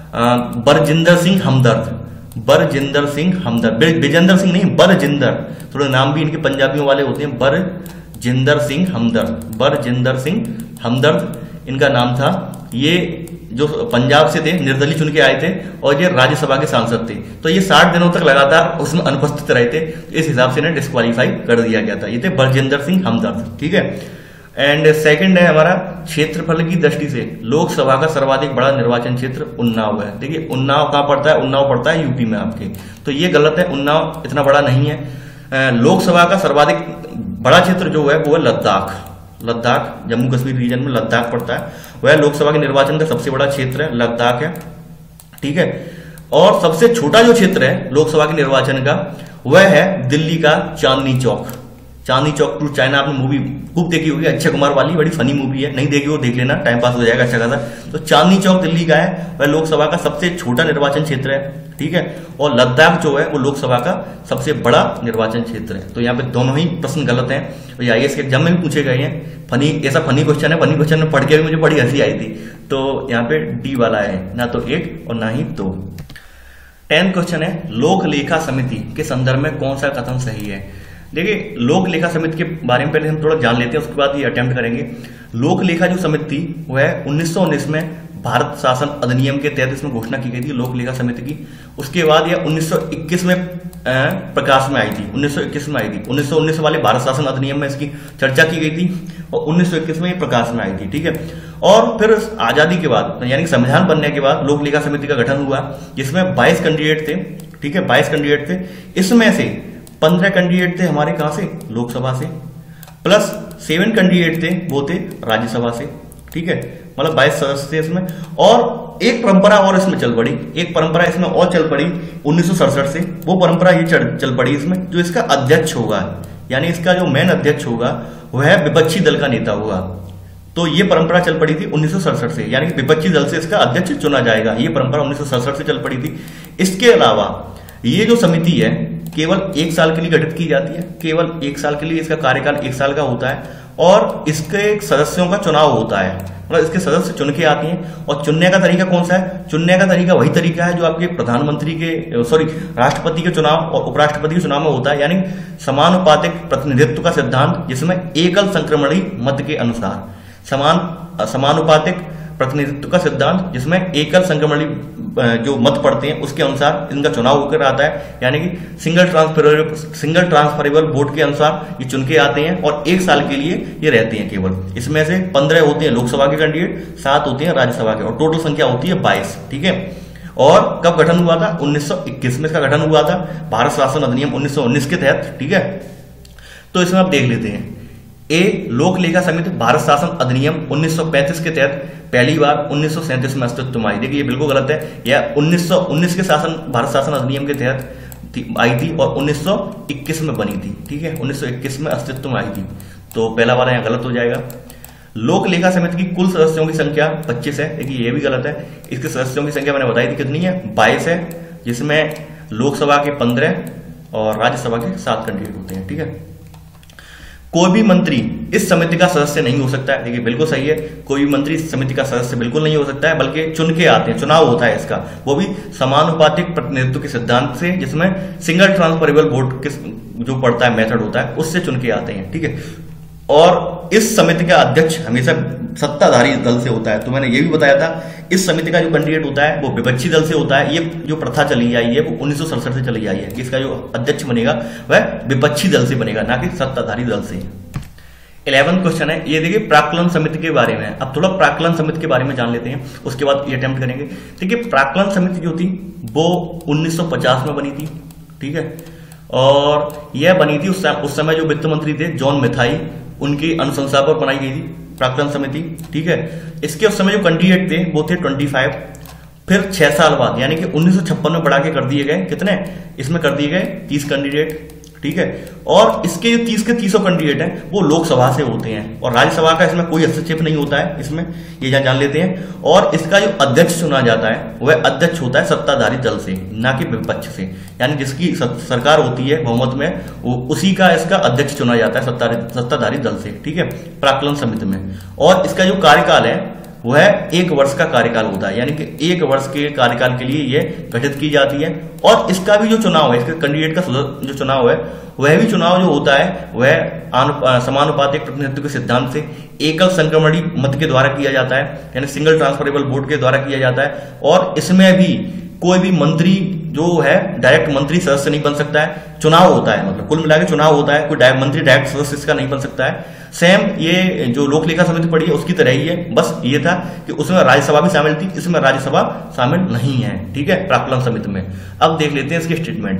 बरजिंदर सिंह हमदर्द। बरजिंदर सिंह हमदर्द, विजेंद्र सिंह नहीं, बरजिंदर। थोड़े नाम भी इनके पंजाबियों वाले होते हैं। बरजिंदर सिंह हमदर्द, बरजिंदर सिंह हमदर्द इनका नाम था। ये जो पंजाब से थे, निर्दलीय चुन के आए थे और ये राज्यसभा के सांसद थे। तो ये 60 दिनों तक लगातार उसमें अनुपस्थित रहे थे, तो इस हिसाब से इन्हें डिस्क्वालीफाई कर दिया गया था। ये थे बरजिंदर सिंह हमदर्द, ठीक है। एंड सेकंड है हमारा क्षेत्रफल की दृष्टि से लोकसभा का सर्वाधिक बड़ा निर्वाचन क्षेत्र उन्नाव है। देखिए उन्नाव कहां पड़ता है? उन्नाव पड़ता है यूपी में आपके, तो ये गलत है, उन्नाव इतना बड़ा नहीं है। लोकसभा का सर्वाधिक बड़ा क्षेत्र जो है वो है लद्दाख। लद्दाख जम्मू कश्मीर रीजन में लद्दाख पड़ता है, वह लोकसभा के निर्वाचन का सबसे बड़ा क्षेत्र है, लद्दाख है, ठीक है। और सबसे छोटा जो क्षेत्र है लोकसभा के निर्वाचन का वह है दिल्ली का चांदनी चौक। चांदनी चौक टू चाइना आपने मूवी खूब देखी होगी, अक्षय कुमार वाली, बड़ी फनी मूवी है, नहीं देखी हो देख लेना, टाइम पास हो जाएगा अच्छा खासा। तो चांदनी चौक दिल्ली का है, वह लोकसभा का सबसे छोटा निर्वाचन क्षेत्र है, ठीक है। और लद्दाख जो है वो लोकसभा का सबसे बड़ा निर्वाचन क्षेत्र है। तो यहाँ पे दोनों ही प्रश्न गलत हैं और आईएएस के एग्जाम में भी पूछे गए हैं। फनी, ऐसा फनी क्वेश्चन है, फनी क्वेश्चन में पढ़ के भी मुझे बड़ी हंसी आई थी। तो यहाँ पे डी वाला है, ना तो 1 और ना ही 2। 10th क्वेश्चन है लोक लेखा समिति के संदर्भ में कौन सा कथन सही है? देखिए लोक लेखा समिति के बारे में पहले हम थोड़ा जान लेते हैं, उसके बाद ये अटेम्प्ट करेंगे। लोक लेखा जो समिति थी वह 1919 में भारत शासन अधिनियम के तहत इसमें घोषणा की गई थी लोक लेखा समिति की। उसके बाद यह 1921 में प्रकाश में आई थी, 1921 में आई थी। 1919 वाले भारत शासन अधिनियम में इसकी चर्चा की गई थी और 1921 में ये प्रकाश में आई थी, ठीक है। और फिर आजादी के बाद यानी संविधान बनने के बाद लोक लेखा समिति का गठन हुआ, जिसमें 22 कैंडिडेट थे, ठीक है, 22 कैंडिडेट थे। इसमें से 15 कैंडिडेट थे हमारे कहां से? लोकसभा से, प्लस 7 कैंडिडेट थे वो थे राज्यसभा से, ठीक है। मतलब 22 सदस्य थे इसमें। और एक परंपरा और इसमें चल पड़ी, एक परंपरा इसमें और चल पड़ी 1967 से। वो परंपरा ये चल पड़ी इसमें, जो इसका अध्यक्ष होगा, यानी इसका जो मेन अध्यक्ष होगा वह विपक्षी दल का नेता होगा। तो ये परंपरा चल पड़ी थी 1967 से, यानी विपक्षी दल से इसका अध्यक्ष चुना जाएगा। ये परंपरा 1967 से चल पड़ी थी। इसके अलावा ये जो समिति है केवल 1 साल के लिए गठित की जाती है, केवल 1 साल के लिए इसका कार्यकाल 1 साल का होता है और इसके सदस्यों का चुनाव होता है। मतलब इसके सदस्य चुन के आते हैं। और चुनने का तरीका कौन सा है? चुनने का तरीका वही तरीका है जो आपके प्रधानमंत्री के राष्ट्रपति के चुनाव और उपराष्ट्रपति के चुनाव में होता है, यानी समानुपातिक प्रतिनिधित्व का सिद्धांत, जिसमें एकल संक्रमणी मत के अनुसार समानुपातिक प्रतिनिधित्व का सिद्धांत, जिसमें एकल संक्रमणी जो मत पड़ते हैं उसके अनुसार इनका चुनाव होकर आता है, यानी कि सिंगल ट्रांसफरेबल वोट के अनुसार ये चुन के आते हैं और 1 साल के लिए ये रहते हैं केवल। इसमें से 15 होते हैं लोकसभा के कैंडिडेट, 7 होते हैं राज्यसभा के, और टोटल संख्या होती है 22, ठीक है। और कब गठन हुआ था? 1921 में इसका गठन हुआ था भारत शासन अधिनियम 1919 के तहत, ठीक है। तो इसमें आप देख लेते हैं। ए, लोक लेखा समिति भारत शासन अधिनियम 1935 के तहत पहली बार 1937 में अस्तित्व में आई। देखिए ये बिल्कुल गलत है, यह 1919 के भारत शासन अधिनियम के तहत आई थी और 1921 में बनी थी, ठीक है, 1921 में अस्तित्व में आई थी। तो पहला वाला यहाँ गलत हो जाएगा। लोक लेखा समिति की कुल सदस्यों की संख्या 25 है। देखिए ये भी गलत है, इसके सदस्यों की संख्या मैंने बताई थी कितनी है, 22 है, जिसमें लोकसभा के 15 और राज्यसभा के 7 कैंडिडेट होते हैं, ठीक है। कोई भी मंत्री इस समिति का सदस्य नहीं हो सकता है। देखिए बिल्कुल सही है, कोई भी मंत्री इस समिति का सदस्य बिल्कुल नहीं हो सकता है, बल्कि चुन के आते हैं, चुनाव होता है इसका, वो भी समानुपातिक प्रतिनिधित्व के सिद्धांत से, जिसमें सिंगल ट्रांसफरेबल वोट के जो पड़ता है मेथड होता है उससे चुन के आते हैं, ठीक है। और इस समिति का अध्यक्ष हमेशा सत्ताधारी दल से होता है। तो मैंने ये भी बताया था, इस समिति का जो कैंडिडेट होता है वो विपक्षी दल से होता है। ये जो प्रथा चली आई है वो 1967 से चली आई है कि इसका जो अध्यक्ष बनेगा वह विपक्षी दल से बनेगा, ना कि सत्ताधारी दल से। 11th क्वेश्चन है, ये देखिए प्राक्कलन समिति के बारे में। अब थोड़ा प्राक्कलन समिति के बारे में जान लेते हैं, उसके बाद ये अटेम्प्ट करेंगे। देखिए प्राक्कलन समिति जो थी वो 1950 में बनी थी, ठीक है। और यह बनी थी उस समय जो वित्त मंत्री थे जॉन मैथाई, उनकी अनुशंसा पर बनाई गई थी प्राक्कलन समिति, ठीक है। इसके उस समय जो कैंडिडेट थे वो थे 25। फिर 6 साल बाद यानी कि 1956 में बढ़ा के कर दिए गए कितने, इसमें कर दिए गए 30 कैंडिडेट, ठीक है। और इसके जो 30 के 30 कैंडिडेट हैं वो लोकसभा से होते हैं और राज्यसभा का इसमें कोई हस्तक्षेप नहीं होता है, इसमें ये जान लेते हैं। और इसका जो अध्यक्ष चुना जाता है वह अध्यक्ष होता है सत्ताधारी दल से, ना कि विपक्ष से, यानी जिसकी सरकार होती है बहुमत में वो उसी का इसका अध्यक्ष चुना जाता है सत्ताधारी दल से, ठीक है, प्राक्कलन समिति में। और इसका जो कार्यकाल है वह 1 वर्ष का कार्यकाल होता है, यानी कि 1 वर्ष के कार्यकाल के लिए यह गठित की जाती है। और इसका भी जो चुनाव है, इसके कैंडिडेट का जो चुनाव है वह भी चुनाव जो होता है वह समानुपातिक प्रतिनिधित्व के सिद्धांत से एकल संक्रमणी मत के द्वारा किया जाता है, यानी सिंगल ट्रांसफरेबल वोट के द्वारा किया जाता है। और इसमें भी कोई भी मंत्री जो है डायरेक्ट मंत्री सदस्य नहीं बन सकता है, चुनाव होता है, मतलब कुल मिलाकर चुनाव होता है, कोई मंत्री डायरेक्ट सदस्य इसका नहीं बन सकता है। सेम ये जो लोक लेखा समिति पड़ी है उसकी तरह ही है, बस ये था कि उसमें राज्यसभा भी शामिल थी, इसमें राज्यसभा शामिल नहीं है, ठीक है, प्राक्कलन समिति में। अब देख लेते हैं इसके स्टेटमेंट।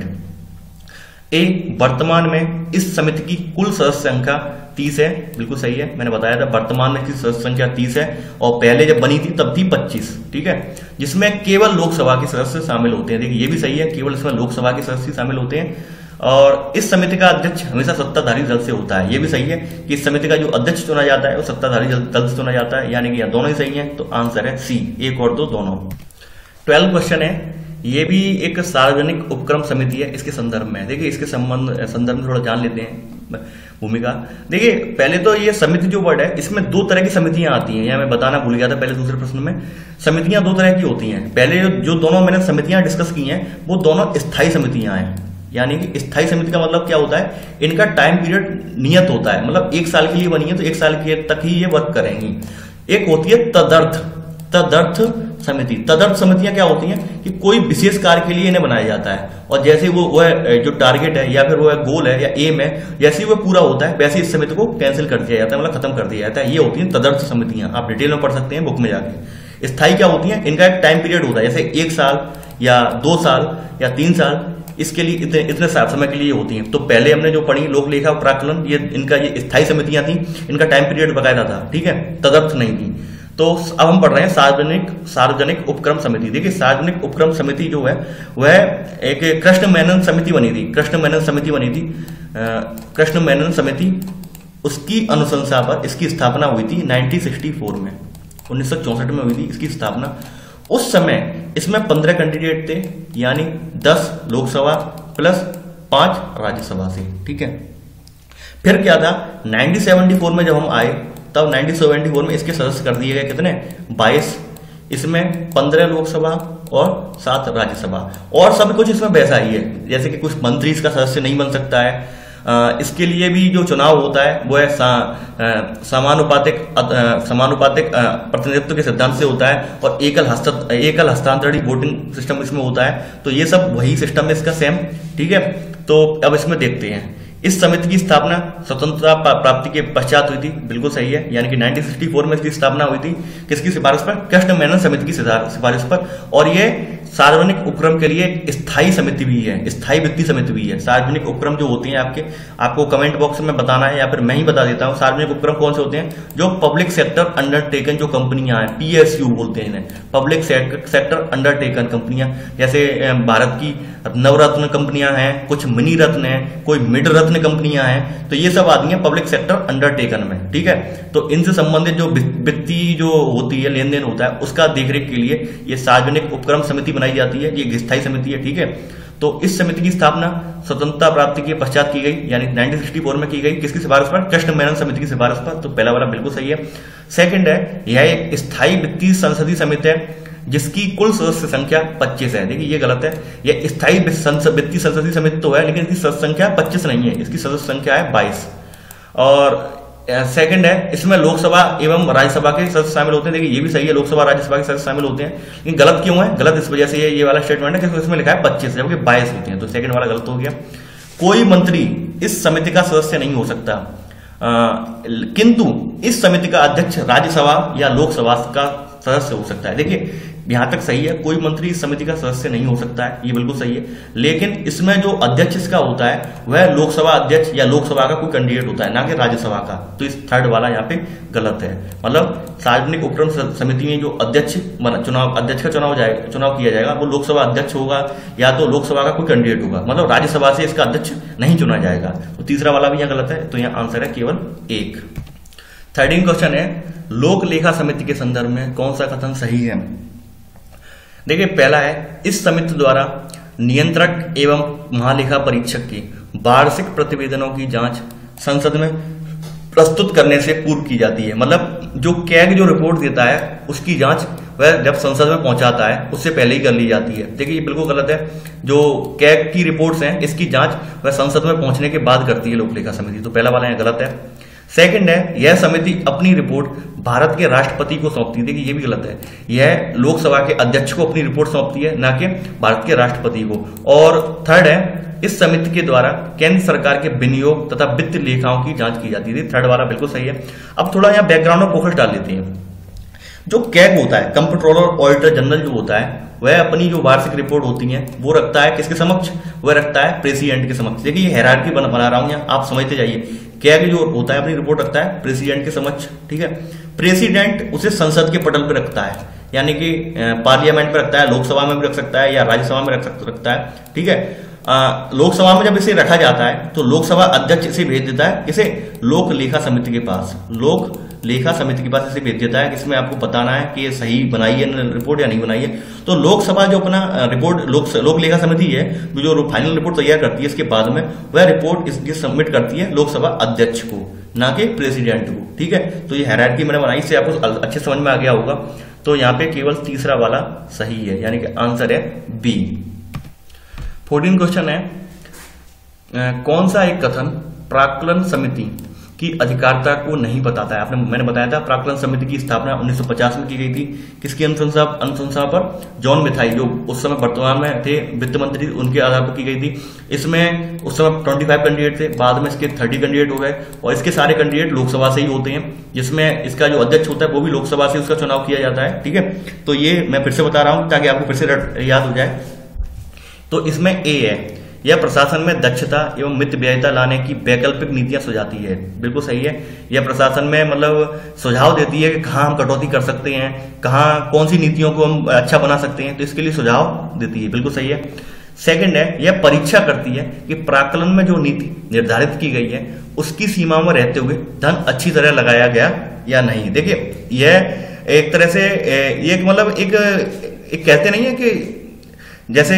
वर्तमान में इस समिति की कुल सदस्य संख्या 30 है, बिल्कुल सही है, मैंने बताया था वर्तमान में इसकी सदस्य संख्या 30 है और पहले जब बनी थी तब थी 25, ठीक है, जिसमें केवल लोकसभा के सदस्य शामिल होते हैं। देखिए ये भी सही है, केवल इसमें लोकसभा के सदस्य शामिल होते हैं। और इस समिति का अध्यक्ष हमेशा सत्ताधारी दल से होता है, ये भी सही है कि इस समिति का जो अध्यक्ष चुना जाता है वो सत्ताधारी दल से चुना जाता है, यानी कि यहाँ दोनों ही सही है। तो आंसर है सी, 1 और 2 दोनों। 12 क्वेश्चन है, ये भी एक सार्वजनिक उपक्रम समिति है, इसके संदर्भ में देखिए, इसके संदर्भ में थोड़ा जान लेते हैं भूमिका। देखिए पहले तो ये समिति जो वर्ड है इसमें 2 तरह की समितियां आती हैं, यह मैं बताना भूल गया था पहले दूसरे प्रश्न में। समितियां 2 तरह की होती हैं। पहले जो दोनों मैंने समितियां डिस्कस की हैं वो दोनों स्थायी समितियां हैं, यानी कि स्थायी समिति का मतलब क्या होता है, इनका टाइम पीरियड नियत होता है, मतलब 1 साल के लिए बनी है तो 1 साल के तक ही ये वर्क करेंगी। एक होती है तदर्थ समिति। तदर्थ समितियां क्या होती हैं कि कोई विशेष कार्य के लिए इन्हें बनाया जाता है और जैसे वो जो टारगेट है या फिर वो गोल है या एम है, जैसे ही वो पूरा होता है वैसे इस समिति को कैंसिल कर दिया जाता है, मतलब खत्म कर दिया जाता है। ये होती है तदर्थ समितियां, आप डिटेल में पढ़ सकते हैं बुक में जाके। स्थायी क्या होती है, इनका एक टाइम पीरियड होता है, जैसे 1 साल या 2 साल या 3 साल, इसके लिए इतने समय के लिए होती हैं। तो पहले हमने जो पढ़ी लोक लेखा प्राक्कलन, ये इनका ये स्थायी समितियां थी, इनका टाइम पीरियड बकायदा था, ठीक है, तदर्थ नहीं थी। तो अब हम पढ़ रहे हैं सार्वजनिक उपक्रम समिति। देखिए सार्वजनिक उपक्रम समिति जो है वह एक कृष्ण मेनन समिति बनी थी, कृष्ण मेनन समिति, उसकी अनुशंसा पर इसकी स्थापना हुई थी 1964 में, 1964 में हुई थी इसकी स्थापना। उस समय इसमें 15 कैंडिडेट थे, यानी 10 लोकसभा प्लस 5 राज्यसभा से, ठीक है। फिर क्या था, 1974 में जब हम आए तब 1974 में इसके सदस्य कर दिए गए कितने, 22, इसमें 15 लोकसभा और 7 राज्यसभा। और सब कुछ इसमें वैसा ही है, जैसे कि कुछ मंत्री इसका सदस्य नहीं बन सकता है। इसके लिए भी जो चुनाव होता है वो है समानुपातिक प्रतिनिधित्व के सिद्धांत से होता है और एकल हस्तांतरणीय वोटिंग सिस्टम इसमें होता है। तो ये सब वही सिस्टम है इसका सेम, ठीक है। तो अब इसमें देखते हैं, इस समिति की स्थापना स्वतंत्रता प्राप्ति के पश्चात हुई थी, बिल्कुल सही है, यानी कि 1964 में इसकी स्थापना हुई थी। किसकी सिफारिश पर, कृष्ण मेनन समिति की सिफारिश पर। और ये सार्वजनिक उपक्रम के लिए स्थायी समिति भी है, स्थायी वित्तीय समिति भी है। सार्वजनिक उपक्रम जो होती हैं आपको कमेंट बॉक्स में बताना है या फिर मैं ही बता देता हूं। सार्वजनिक उपक्रम कौन से होते हैं, जो पब्लिक सेक्टर अंडरटेकन जो कंपनियां हैं, PSU बोलते हैं इन्हें, पब्लिक सेक्टर अंडरटेकन कंपनियां, जैसे भारत की नवरत्न कंपनियां हैं, कुछ मिनी रत्न है, कोई मिड रत्न कंपनियां हैं, तो ये सब आती हैं पब्लिक सेक्टर अंडरटेकन में, ठीक है। तो इनसे संबंधित जो वित्तीय जो होती है, लेन देन होता है, उसका देखरेख के लिए ये सार्वजनिक उपक्रम समिति बनाई जाती है, ये स्थायी समिति है, ठीक है। तो इस समिति की स्थापना स्वतंत्रता प्राप्ति के पश्चात की गई, यानी 1964 में की गई। किसकी सिफारिश पर, कृष्ण मेनन समिति की सिफारिश पर। तो पहला वाला बिल्कुल सही है। सेकंड है, यह एक स्थायी वित्तीय संसदीय समिति है जिसकी कुल सदस्य संख्या 25 है। देखिए ये गलत है, यह स्थायी वित्तीय संसदीय समिति तो है लेकिन इसकी सदस्य संख्या 25 नहीं है, इसकी सदस्य संख्या है 22। और सेकंड है, इसमें लोकसभा एवं राज्यसभा के सदस्य शामिल होते हैं। देखिए ये भी सही है, लोकसभा राज्यसभा के सदस्य शामिल होते हैं, लेकिन गलत क्यों है, गलत इस वजह से ये वाला स्टेटमेंट है कि इसमें लिखा है 25 जबकि 22 होते हैं, तो सेकंड वाला गलत हो गया। कोई मंत्री इस समिति का सदस्य नहीं हो सकता, किंतु इस समिति का अध्यक्ष राज्यसभा या लोकसभा का सदस्य हो सकता है। देखिए यहाँ तक सही है, कोई मंत्री इस समिति का सदस्य नहीं हो सकता है, ये बिल्कुल सही है। लेकिन इसमें जो अध्यक्ष इसका होता है वह लोकसभा अध्यक्ष या लोकसभा का कोई कैंडिडेट होता है, ना कि राज्यसभा का। तो इस थर्ड वाला यहाँ पे गलत है। मतलब सार्वजनिक उपक्रम समिति में जो अध्यक्ष का चुनाव किया जाएगा वो लोकसभा अध्यक्ष होगा या तो लोकसभा का कोई कैंडिडेट होगा, मतलब राज्यसभा से इसका अध्यक्ष नहीं चुना जाएगा। तो तीसरा वाला भी यहाँ गलत है, तो यहाँ आंसर है केवल 1। 13 क्वेश्चन है, लोक लेखा समिति के संदर्भ में कौन सा कथन सही है? देखिए, पहला है, इस समिति द्वारा नियंत्रक एवं महालेखा परीक्षक की वार्षिक प्रतिवेदनों की जांच संसद में प्रस्तुत करने से पूर्व की जाती है। मतलब जो कैग जो रिपोर्ट देता है उसकी जांच वह जब संसद में पहुंचाता है उससे पहले ही कर ली जाती है। देखिए, ये बिल्कुल गलत है। जो कैग की रिपोर्ट्स हैं इसकी जांच वह संसद में पहुंचने के बाद करती है लोक लेखा समिति। तो पहला वाला यहाँ गलत है। सेकंड है, यह समिति अपनी रिपोर्ट भारत के राष्ट्रपति को सौंपती है। देखिए, ये भी गलत है। यह लोकसभा के अध्यक्ष को अपनी रिपोर्ट सौंपती है, ना कि भारत के राष्ट्रपति को। और थर्ड है, इस समिति के द्वारा केंद्र सरकार के विनियोग तथा वित्त लेखाओं की जांच की जाती है। थर्ड वाला बिल्कुल सही है। अब थोड़ा यहाँ बैकग्राउंड में फोकस डाल लेते हैं। जो कैग होता है, कंप्ट्रोलर ऑडिटर जनरल जो होता है, वह अपनी जो वार्षिक रिपोर्ट होती है वो रखता है किसके समक्ष? वह रखता है प्रेसिडेंट के समक्ष। देखिए, ये हायरार्की बना रहा हूं यहाँ, आप समझते जाइए। कैग जो होता है अपनी रिपोर्ट रखता है प्रेसिडेंट के समक्ष, ठीक है। प्रेसिडेंट उसे संसद के पटल पर रखता है, यानी कि पार्लियामेंट में रखता है, लोकसभा में भी रख सकता है या राज्यसभा में रखता है, ठीक है। लोकसभा में जब इसे रखा जाता है तो लोकसभा अध्यक्ष इसे भेज देता है, इसे लोक लेखा समिति के पास, लोक लेखा समिति के पास इसे भेज देता है। इसमें आपको बताना है कि ये सही बनाई है रिपोर्ट या नहीं बनाई है। तो लोकसभा जो अपना रिपोर्ट लोक लेखा समिति है जो फाइनल रिपोर्ट तैयार करती है इसके बाद में वह रिपोर्ट इसकी सबमिट करती है लोकसभा अध्यक्ष को, ना कि प्रेसिडेंट को, ठीक है। तो ये हायरार्की मैंने बनाई, इससे आपको अच्छे समझ में आ गया होगा। तो यहाँ पे केवल तीसरा वाला सही है, यानी कि आंसर है बी। 14 क्वेश्चन है, कौन सा एक कथन प्राक्कलन समिति की अधिकारिता को नहीं बताता है? मैंने बताया था प्राक्कलन समिति की स्थापना 1950 में की गई थी। किसकी अनुशंसा पर? जॉन मिथाई, जो उस समय वर्तमान में थे वित्त मंत्री, उनके आधार पर की गई थी। इसमें उस समय 25 कैंडिडेट थे, बाद में इसके 30 कैंडिडेट हो गए और इसके सारे कैंडिडेट लोकसभा से ही होते हैं, जिसमें इसका जो अध्यक्ष होता है वो भी लोकसभा से उसका चुनाव किया जाता है, ठीक है। तो ये मैं फिर से बता रहा हूं ताकि आपको फिर से याद हो जाए। तो इसमें ए है, यह प्रशासन में दक्षता एवं मित व्ययता लाने की वैकल्पिक नीतियां सुझाती है। बिल्कुल सही है। यह प्रशासन में मतलब सुझाव देती है कि कहाँ हम कटौती कर सकते हैं, कहाँ कौन सी नीतियों को हम अच्छा बना सकते हैं, तो इसके लिए सुझाव देती है। बिल्कुल सही है। सेकंड है, यह परीक्षा करती है कि प्राक्कलन में जो नीति निर्धारित की गई है उसकी सीमा में रहते हुए धन अच्छी तरह लगाया गया या नहीं। देखिए, यह एक तरह से ये मतलब एक कहते नहीं है कि जैसे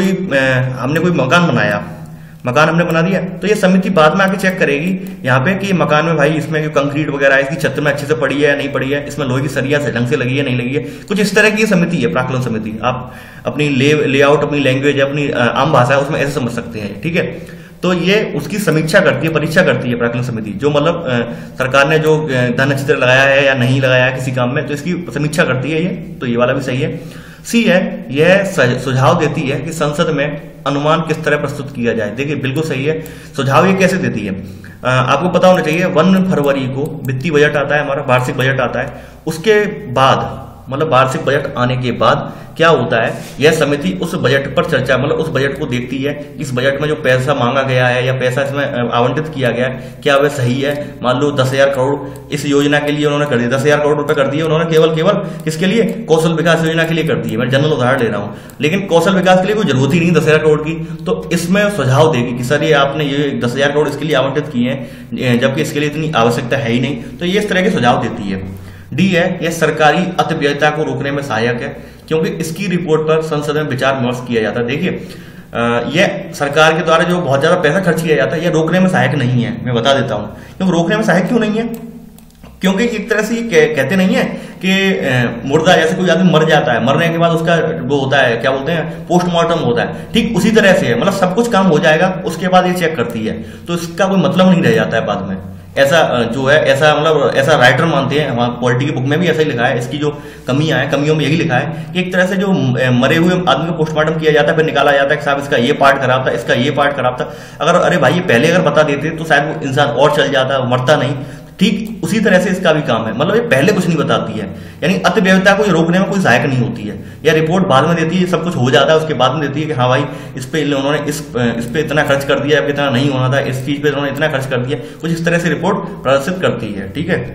हमने कोई मकान हमने बना दिया तो ये समिति बाद में आके चेक करेगी यहाँ पे कि मकान में भाई इसमें जो कंक्रीट वगैरह है इसकी छत में अच्छे से पड़ी है या नहीं पड़ी है, इसमें लोहे की सरिया से ढंग से लगी है नहीं लगी है। कुछ इस तरह की समिति है प्राक्कलन समिति। आप अपनी लेआउट, अपनी लैंग्वेज, अपनी आम भाषा है उसमें ऐसे समझ सकते हैं, ठीक है। तो ये उसकी समीक्षा करती है, परीक्षा करती है प्राक्कलन समिति, जो मतलब सरकार ने जो धन अच्छी तरह लगाया है या नहीं लगाया है किसी काम में, तो इसकी समीक्षा करती है ये। तो ये वाला भी सही है। सी है, यह सुझाव देती है कि संसद में अनुमान किस तरह प्रस्तुत किया जाए। देखिए, बिल्कुल सही है। सुझाव ये कैसे देती है? आपको पता होना चाहिए 1 फरवरी को वित्तीय बजट आता है, हमारा वार्षिक बजट आता है। उसके बाद मतलब वार्षिक बजट आने के बाद क्या होता है, यह समिति उस बजट पर चर्चा, मतलब उस बजट को देखती है, इस बजट में जो पैसा मांगा गया है या पैसा इसमें आवंटित किया गया है क्या वह सही है। मान लो 10,000 करोड़ इस योजना के लिए उन्होंने कर दिया, 10,000 करोड़ रुपए कर दिए उन्होंने केवल किसके लिए? कौशल विकास योजना के लिए कर दिए। मैं जनरल उदाहरण ले रहा हूँ, लेकिन कौशल विकास के लिए कोई जरूरत ही नहीं 10,000 करोड़ की। तो इसमें सुझाव देगी कि सर ये आपने ये 10,000 करोड़ इसके लिए आवंटित किए हैं जबकि इसके लिए इतनी आवश्यकता है ही नहीं। तो ये इस तरह के सुझाव देती है। डी है, यह सरकारी अतिव्ययता को रोकने में सहायक है क्योंकि इसकी रिपोर्ट पर संसद में विचार विमर्श किया जाता है। देखिए, यह सरकार के द्वारा जो बहुत ज्यादा पैसा खर्च किया जाता है यह रोकने में सहायक नहीं है। मैं बता देता हूं क्योंकि रोकने में सहायक क्यों नहीं है, क्योंकि एक तरह से ये कहते नहीं है कि मुर्दा, जैसे कोई आदमी मर जाता है, मरने के बाद उसका वो होता है, क्या बोलते हैं, पोस्टमार्टम होता है, ठीक उसी तरह से है। मतलब सब कुछ काम हो जाएगा उसके बाद ये चेक करती है, तो इसका कोई मतलब नहीं रह जाता है बाद में। ऐसा जो है, ऐसा मतलब ऐसा राइटर मानते हैं, हमारे पॉलिटी की बुक में भी ऐसा ही लिखा है। इसकी जो कमियां हैं, कमियों में यही लिखा है कि एक तरह से जो मरे हुए आदमी को पोस्टमार्टम किया जाता है, फिर निकाला जाता है कि साहब इसका ये पार्ट खराब था, इसका ये पार्ट खराब था। अगर अरे भाई ये पहले अगर बता देते तो शायद वो इंसान और चल जाता, मरता नहीं। ठीक उसी तरह से इसका भी काम है, मतलब ये पहले कुछ नहीं बताती है, यानी अतिव्ययता को रोकने में कोई सहायक नहीं होती है। यह रिपोर्ट बाद में देती है, सब कुछ हो जाता है उसके बाद में देती है कि हाँ भाई इस पे उन्होंने इस पे इतना खर्च कर दिया, अब इतना नहीं होना था, इस चीज पे उन्होंने इतना खर्च कर दिया, कुछ इस तरह से रिपोर्ट प्रदर्शित करती है। ठीक है।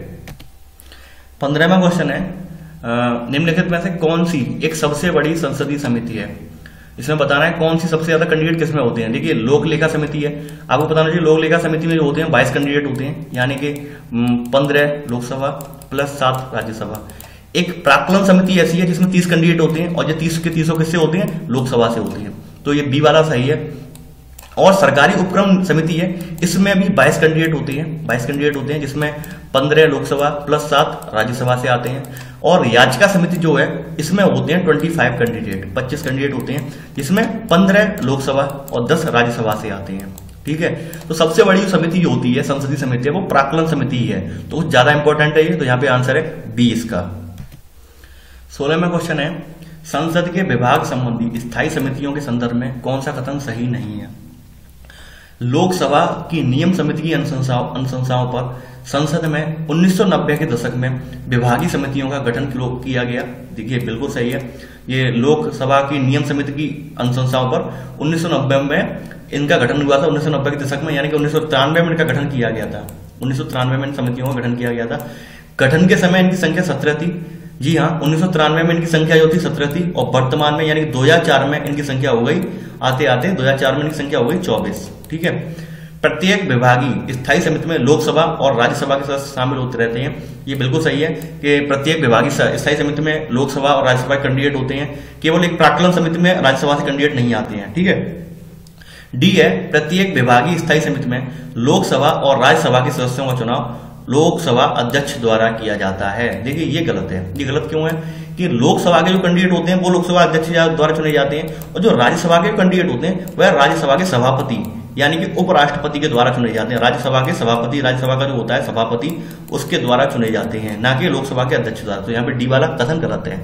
15वां क्वेश्चन है, निम्नलिखित में से कौन सी एक सबसे बड़ी संसदीय समिति है। इसमें बताना है कौन सी सबसे ज्यादा कैंडिडेट किसमें होते हैं। देखिए लोक लेखा समिति है, आपको बताना चाहिए लोक लेखा समिति में जो होते हैं 22 कैंडिडेट होते हैं, यानी कि 15 लोकसभा प्लस 7 राज्यसभा। एक प्राक्कलन समिति ऐसी है जिसमें 30 कैंडिडेट होते हैं, और ये 30 के 30 किससे होते हैं, लोकसभा से होते हैं, तो ये बी वाला सही है। और सरकारी उपक्रम समिति है, इसमें भी 22 कैंडिडेट होते हैं, 22 कैंडिडेट होते हैं जिसमें 15 लोकसभा प्लस 7 राज्यसभा से आते हैं। और याचिका समिति जो है इसमें होते हैं 25 कैंडिडेट, 25 कैंडिडेट होते हैं जिसमें 15 लोकसभा और 10 राज्यसभा से आते हैं। ठीक है। तो सबसे बड़ी जो समिति जो होती है संसदीय समिति है वो प्राक्कलन समिति ही है, तो कुछ ज्यादा इंपॉर्टेंट है ये, तो यहाँ पे आंसर है बी इसका। 16वां क्वेश्चन है, संसद के विभाग संबंधी स्थायी समितियों के संदर्भ में कौन सा कथन सही नहीं है। लोकसभा की नियम समिति की अनुशंसाओं पर संसद में 1990 के दशक में विभागीय समितियों का गठन किया गया। देखिए बिल्कुल सही है, ये लोकसभा की नियम समिति की अनुशंसाओं पर 1990 में इनका गठन हुआ था, 1990 के दशक में, यानी कि 1993 में इनका गठन किया गया था। 1993 में इन समितियों का गठन किया गया था। गठन के समय इनकी संख्या 17 थी। जी हाँ, 1993 में इनकी संख्या जो थी 17 थी, और वर्तमान में यानी 2004 में इनकी संख्या हो गई, आते आते 2004 में इनकी संख्या हो गई 24। ठीक है। प्रत्येक विभागीय स्थायी समिति में लोकसभा और राज्यसभा के सदस्य शामिल होते रहते हैं। ये बिल्कुल सही है कि प्रत्येक विभागीय स्थायी समिति में लोकसभा और राज्यसभा के कैंडिडेट होते हैं, केवल एक प्राक्कलन समिति में राज्यसभा से कैंडिडेट नहीं आते हैं। ठीक है। डी है, प्रत्येक विभागीय स्थायी समिति में लोकसभा और राज्यसभा के सदस्यों का चुनाव लोकसभा अध्यक्ष द्वारा किया जाता है। देखिए ये गलत है। ये गलत क्यों है कि लोकसभा के जो कैंडिडेट होते हैं वो लोकसभा अध्यक्ष द्वारा चुने जाते हैं, और जो राज्यसभा के कैंडिडेट होते हैं वह राज्यसभा के सभापति यानी कि उपराष्ट्रपति के द्वारा चुने जाते हैं। राज्यसभा के सभापति, राज्यसभा का जो होता है सभापति, उसके द्वारा चुने जाते हैं, ना कि लोकसभा के अध्यक्ष द्वारा। तो यहाँ पे डी वाला कथन गलत है।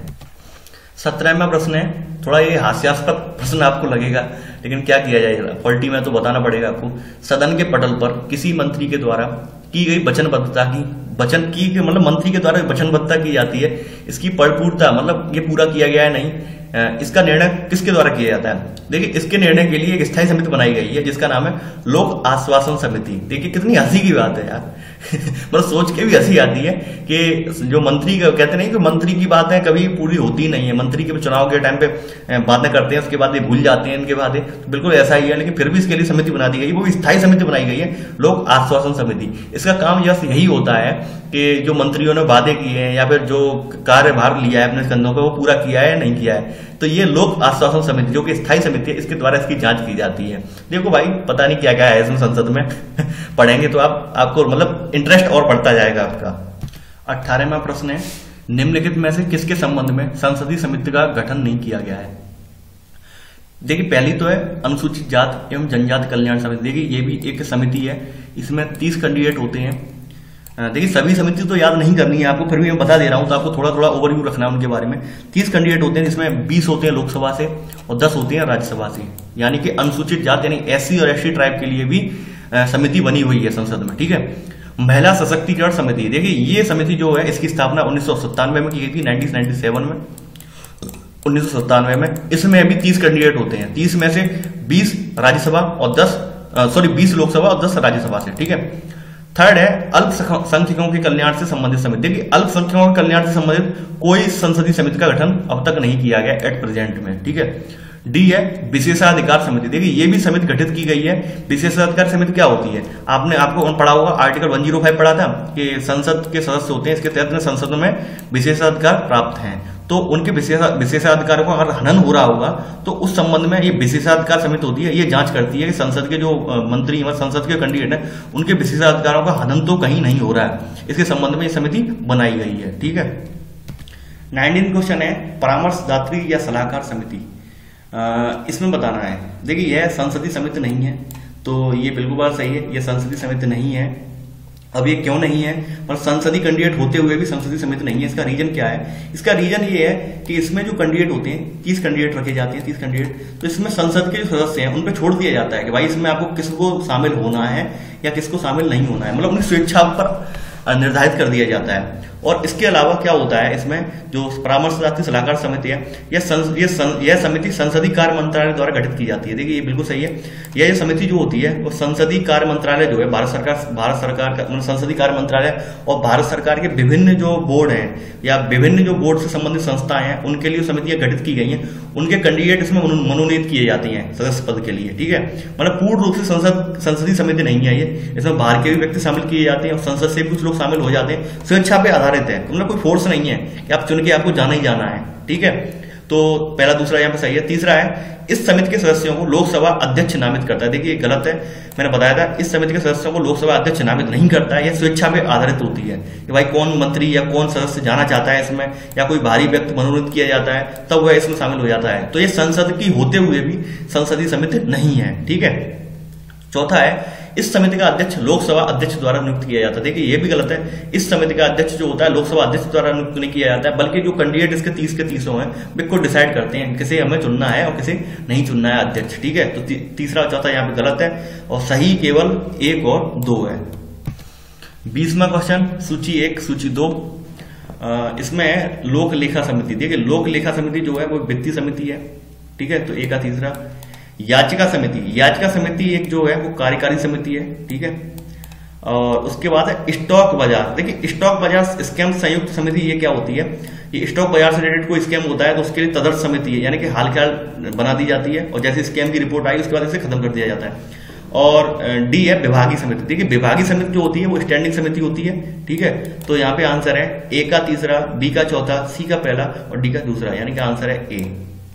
17वां प्रश्न है, थोड़ा ये हास्यास्पद प्रश्न आपको लगेगा, लेकिन क्या किया जाएगा, पॉलिटी में तो बताना पड़ेगा आपको। सदन के पटल पर किसी मंत्री के द्वारा की गई वचनबद्धता की मतलब मंत्री के द्वारा वचनबद्धता की जाती है, इसकी परिपूर्णता मतलब ये पूरा किया गया है नहीं, इसका निर्णय किसके द्वारा किया जाता है। देखिए इसके निर्णय के लिए एक स्थायी समिति बनाई गई है जिसका नाम है लोक आश्वासन समिति। देखिए कितनी हंसी की बात है यार मतलब सोच के भी हंसी आती है कि जो मंत्री कहते नहीं कि मंत्री की बातें कभी पूरी होती नहीं है, मंत्री के चुनाव के टाइम पे बातें करते हैं, उसके बाद ये भूल जाते हैं इनके बातें, तो बिल्कुल ऐसा ही है। लेकिन फिर भी इसके लिए समिति बना दी गई, वो भी स्थायी समिति बनाई गई है लोक आश्वासन समिति। इसका काम यही होता है कि जो मंत्रियों ने वादे किए हैं या फिर जो कार्यभार लिया है अपने कंधों पर वो पूरा किया है या नहीं किया है, तो ये लोक आश्वासन समिति जो कि स्थायी समिति है इसके द्वारा इसकी जांच की जाती है। देखो भाई पता नहीं क्या क्या है इसमें संसद में पढ़ेंगे तो आपको मतलब इंटरेस्ट और बढ़ता जाएगा आपका। 18वां प्रश्न है, निम्नलिखित में से किसके संबंध में संसदीय समिति का गठन नहीं किया गया है। देखिए पहली तो है अनुसूचित जात एवं जनजाति कल्याण समिति। देखिए ये भी एक समिति है, इसमें 30 कैंडिडेट होते हैं। देखिए सभी समिति तो याद नहीं करनी है आपको, फिर भी मैं बता दे रहा हूं तो आपको थोड़ा थोड़ा ओवरव्यू रखना है उनके बारे में। 30 कैंडिडेट होते हैं जिसमें 20 होते हैं लोकसभा से और 10 होते हैं राज्यसभा से, यानी कि अनुसूचित जात यानी SC और ST ट्राइब के लिए भी समिति बनी हुई है संसद में। ठीक है। महिला सशक्तिकरण समिति, देखिए ये समिति जो है इसकी स्थापना 1997 में की गई थी, 1997 में 1997 में। इसमें अभी 30 कैंडिडेट होते हैं, 30 में से 20 राज्यसभा और 20 लोकसभा और 10 राज्यसभा से। ठीक है। थर्ड है अल्पसंख्यकों के कल्याण से संबंधित समिति। देखिए अल्पसंख्यकों के कल्याण से संबंधित कोई संसदीय समिति का गठन अब तक नहीं किया गया एट प्रेजेंट में। ठीक है। डी है विशेषाधिकार समिति। देखिए ये भी समिति गठित की गई है। विशेषाधिकार समिति क्या होती है, आपको पढ़ा होगा, आर्टिकल 105 पढ़ा था कि संसद के सदस्य होते हैं, इसके तहत संसद में विशेषाधिकार प्राप्त हैं, तो उनके विशेषाधिकारों का अगर हनन हो रहा होगा तो उस संबंध में ये विशेषाधिकार समिति होती है, ये जांच करती है कि संसद के जो मंत्री और संसद के कैंडिडेट हैं उनके विशेषाधिकारों का हनन तो कहीं नहीं हो रहा है। इसके संबंध में ये समिति बनाई गई है। ठीक है। 19 क्वेश्चन है परामर्शदात्री या सलाहकार समिति। इसमें बताना है, देखिए यह संसदीय समिति नहीं है, तो ये बिल्कुल बात सही है, यह संसदीय समिति नहीं है। अब ये क्यों नहीं है, पर संसदीय कैंडिडेट होते हुए भी संसदीय समिति नहीं है। इसका रीजन क्या है, इसका रीजन ये है कि इसमें जो कैंडिडेट होते हैं 30 कैंडिडेट रखे जाते हैं, 30 कैंडिडेट, तो इसमें संसद के जो सदस्य हैं उन पर छोड़ दिया जाता है कि भाई इसमें आपको किसको शामिल होना है या किसको शामिल नहीं होना है, मतलब अपनी स्वेच्छा पर निर्धारित कर दिया जाता है। और इसके अलावा क्या होता है, इसमें जो परामर्शदात्री सलाहकार समिति है, यह समिति संसदीय कार्य मंत्रालय द्वारा गठित की जाती है। देखिए ये बिल्कुल सही है। यह समिति जो होती है वो संसदीय कार्य मंत्रालय जो है भारत सरकार का मतलब संसदीय कार्य मंत्रालय और भारत सरकार के विभिन्न जो बोर्ड हैं या विभिन्न जो बोर्ड से संबंधित संस्थाएं हैं उनके लिए समितियां गठित की गई हैं। उनके कैंडिडेट इसमें मनोनीत किए जाते हैं सदस्य पद के लिए, ठीक है। मतलब पूर्ण रूप से संसदीय समिति नहीं है ये, इसमें बाहर के भी व्यक्ति शामिल किए जाते हैं और संसद से कुछ लोग शामिल हो जाते हैं। स्वेच्छा पे आधारित है, मतलब कोई फोर्स नहीं है कि आप चुन के आपको जाना ही जाना है, ठीक है। तो पहला दूसरा यहाँ पे सही है। तीसरा है इस समिति के सदस्यों को लोकसभा अध्यक्ष नामित करता है। देखिए गलत है, मैंने बताया था इस समिति के सदस्यों को लोकसभा अध्यक्ष नामित नहीं करता है, यह स्वेच्छा पे आधारित होती है कि भाई कौन मंत्री या कौन सदस्य जाना चाहता है इसमें या कोई भारी व्यक्ति मनोनीत किया जाता है तब वह इसमें शामिल हो जाता है। तो ये संसद की होते हुए भी संसदीय समिति नहीं है, ठीक है। चौथा है इस समिति का अध्यक्ष लोकसभा अध्यक्ष द्वारा नियुक्त किया जाता है। देखिए ये भी गलत है, इस समिति का अध्यक्ष जो होता है लोकसभा अध्यक्ष द्वारा नियुक्त नहीं किया जाता है, बल्कि जो कैंडिडेट इसके 30 के 30 हैं वे खुद डिसाइड करते हैं किसे हमें चुनना है और किसे नहीं चुनना है अध्यक्ष, ठीक है। तो तीसरा और चौथा यहाँ पे गलत है और सही केवल 1 और 2 है। 20वां क्वेश्चन सूची 1 सूची 2, इसमें लोक लेखा समिति। देखिए लोक लेखा समिति जो है वो वित्तीय समिति है, ठीक है। तो 1 का तीसरा। याचिका समिति एक जो है वो कार्यकारी समिति है, ठीक है। और उसके बाद है स्टॉक बाजार। देखिए स्टॉक बाजार स्कैम संयुक्त समिति ये क्या होती है, ये स्टॉक बाजार से रिलेटेड कोई स्कैम होता है तो उसके लिए तदर्थ समिति है, यानी कि हाल फिलहाल बना दी जाती है और जैसे स्कैम की रिपोर्ट आई उसके बाद इसे खत्म कर दिया जाता है। और डी है विभागीय समिति। देखिए विभागीय समिति जो होती है वो स्टैंडिंग समिति होती है, ठीक है। तो यहाँ पे आंसर है ए का तीसरा, बी का चौथा, सी का पहला और डी का दूसरा, यानी कि आंसर है ए।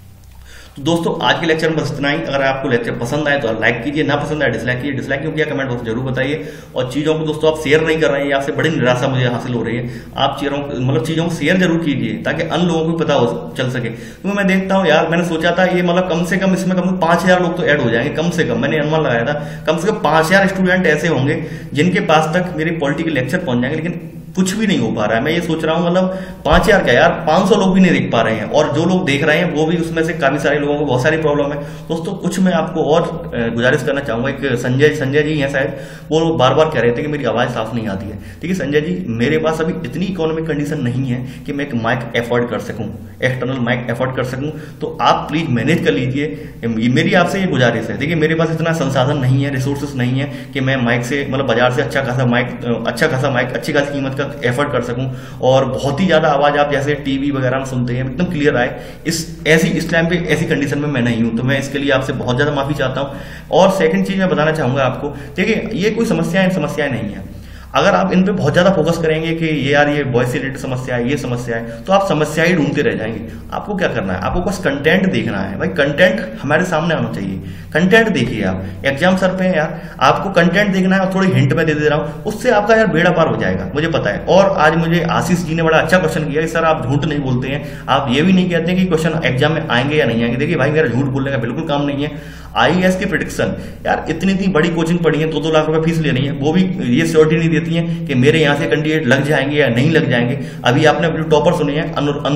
तो दोस्तों आज के लेक्चर में बस इतना ही। अगर आपको लेक्चर पसंद आए तो लाइक कीजिए, ना पसंद आए डिसलाइक कीजिए। डिसलाइक क्यों किया कमेंट बॉक्स जरूर बताइए। और चीजों को दोस्तों आप शेयर नहीं कर रहे हैं, आपसे बड़ी निराशा मुझे हासिल हो रही है। आप चीजों को शेयर जरूर कीजिए ताकि अन्य लोगों को पता हो चल सके। क्योंकि मैं देखता हूँ यार, मैंने सोचा था ये मतलब कम से कम इसमें 5000 लोग तो ऐड हो जाएंगे, कम से कम मैंने अनुमान लगाया था कम से कम 5000 स्टूडेंट ऐसे होंगे जिनके पास तक मेरी पॉलिटी के लेक्चर पहुंच जाएंगे, लेकिन कुछ भी नहीं हो पा रहा है। मैं ये सोच रहा हूँ मतलब 5000 क्या यार 500 लोग भी नहीं देख पा रहे हैं, और जो लोग देख रहे हैं वो भी उसमें से काफी सारे लोगों को बहुत सारी प्रॉब्लम है। दोस्तों कुछ मैं आपको और गुजारिश करना चाहूंगा। एक संजय जी हैं शायद, वो बार बार कह रहे थे कि मेरी आवाज साफ नहीं आती है। ठीक है संजय जी, मेरे पास अभी इतनी इकोनॉमिक कंडीशन नहीं है कि मैं एक माइक एफोर्ड कर सकूं, एक्सटर्नल माइक एफोर्ड कर सकूं, तो आप प्लीज मैनेज कर लीजिए। मेरी आपसे ये गुजारिश है। देखिए मेरे पास इतना संसाधन नहीं है, रिसोर्सेस नहीं है कि मैं माइक से मतलब बाजार से अच्छा खासा माइक अच्छी खासी कीमत का एफर्ट कर सकूं और बहुत ही ज्यादा आवाज आप जैसे टीवी वगैरह में सुनते हैं एकदम क्लियर आए। इस टाइम पे ऐसी कंडीशन में मैं नहीं हूं, तो मैं इसके लिए आपसे बहुत ज्यादा माफी चाहता हूं। और सेकंड चीज मैं बताना चाहूंगा आपको, देखिए ये कोई समस्याएं नहीं है। अगर आप इन पे बहुत ज्यादा फोकस करेंगे कि ये यार ये वॉइस से रिलेटेड समस्या है, ये समस्या है, तो आप समस्या ही ढूंढते रह जाएंगे। आपको क्या करना है, आपको बस कंटेंट देखना है। भाई कंटेंट हमारे सामने आना चाहिए, कंटेंट देखिए। आप एग्जाम सर पे यार आपको कंटेंट देखना है और थोड़ी हिंट में दे रहा हूं, उससे आपका यार बेड़ा पार हो जाएगा, मुझे पता है। और आज मुझे आशीष जी ने बड़ा अच्छा क्वेश्चन किया कि सर आप झूठ नहीं बोलते हैं, आप ये भी नहीं कहते कि क्वेश्चन एग्जाम में आएंगे या नहीं आएंगे। देखिए भाई मेरा झूठ बोलने का बिल्कुल काम नहीं है। आईएएस की प्रेडिक्शन यार इतनी बड़ी कोचिंग पढ़ी है, 2-2 लाख रुपए फीस ले रही है, वो भी ये श्योरिटी नहीं देती है कि मेरे यहाँ से कैंडिडेट लग जाएंगे या नहीं लग जाएंगे। अभी आपने अपनी टॉपर सुनी है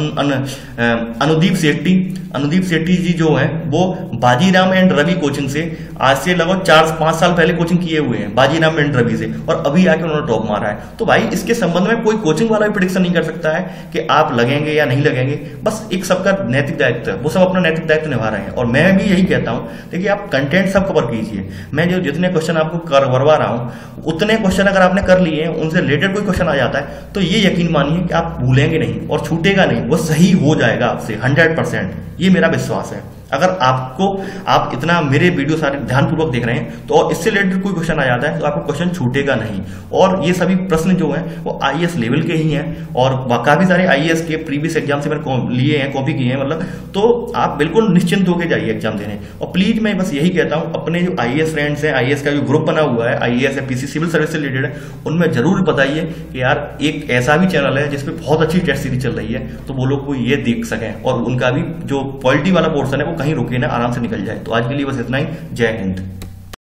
अनुदीप सेट्टी जी जो है वो बाजीराम एंड रवि कोचिंग से आज से लगभग 4-5 साल पहले कोचिंग किए हुए हैं बाजीराम एंड रवि से, और अभी आके उन्होंने टॉप मारा है। तो भाई इसके संबंध में कोई कोचिंग वाला भी प्रेडिक्शन नहीं कर सकता है कि आप लगेंगे या नहीं लगेंगे। बस एक सबका नैतिक दायित्व है, वो सब अपना नैतिक दायित्व निभा रहे हैं। और मैं भी यही कहता हूं, देखिए आप कंटेंट सब कवर कीजिए। मैं जो जितने क्वेश्चन आपको करवा रहा हूं उतने क्वेश्चन अगर आपने कर लिए हैं, उनसे रिलेटेड कोई क्वेश्चन आ जाता है तो ये यकीन मानिए कि आप भूलेंगे नहीं और छूटेगा नहीं, वो सही हो जाएगा आपसे 100%। ये मेरा विश्वास है। अगर आप इतना मेरे वीडियो सारे ध्यानपूर्वक देख रहे हैं तो इससे रिलेटेड कोई क्वेश्चन आ जाता है तो आपको क्वेश्चन छूटेगा नहीं। और ये सभी प्रश्न जो हैं वो आईएएस लेवल के ही हैं, और काफी सारे आईएएस के प्रीवियस एग्जाम से मैंने लिए हैं, कॉपी किए हैं मतलब। तो आप बिल्कुल निश्चिंत होकर जाइए एग्जाम देने। और प्लीज मैं बस यही कहता हूं, अपने जो आईएएस फ्रेंड्स हैं, आईएएस का जो ग्रुप बना हुआ है, आईएएस है, पीसी सिविल सर्विस से रिलेटेड है, उनमें जरूर बताइए कि यार एक ऐसा भी चैनल है जिसपे बहुत अच्छी टेस्ट सीरीज चल रही है, तो वो लोग को ये देख सकें और उनका भी जो पॉलिटी वाला पोर्शन है वो कहीं रुके ना, आराम से निकल जाए। तो आज के लिए बस इतना ही। जय हिंद।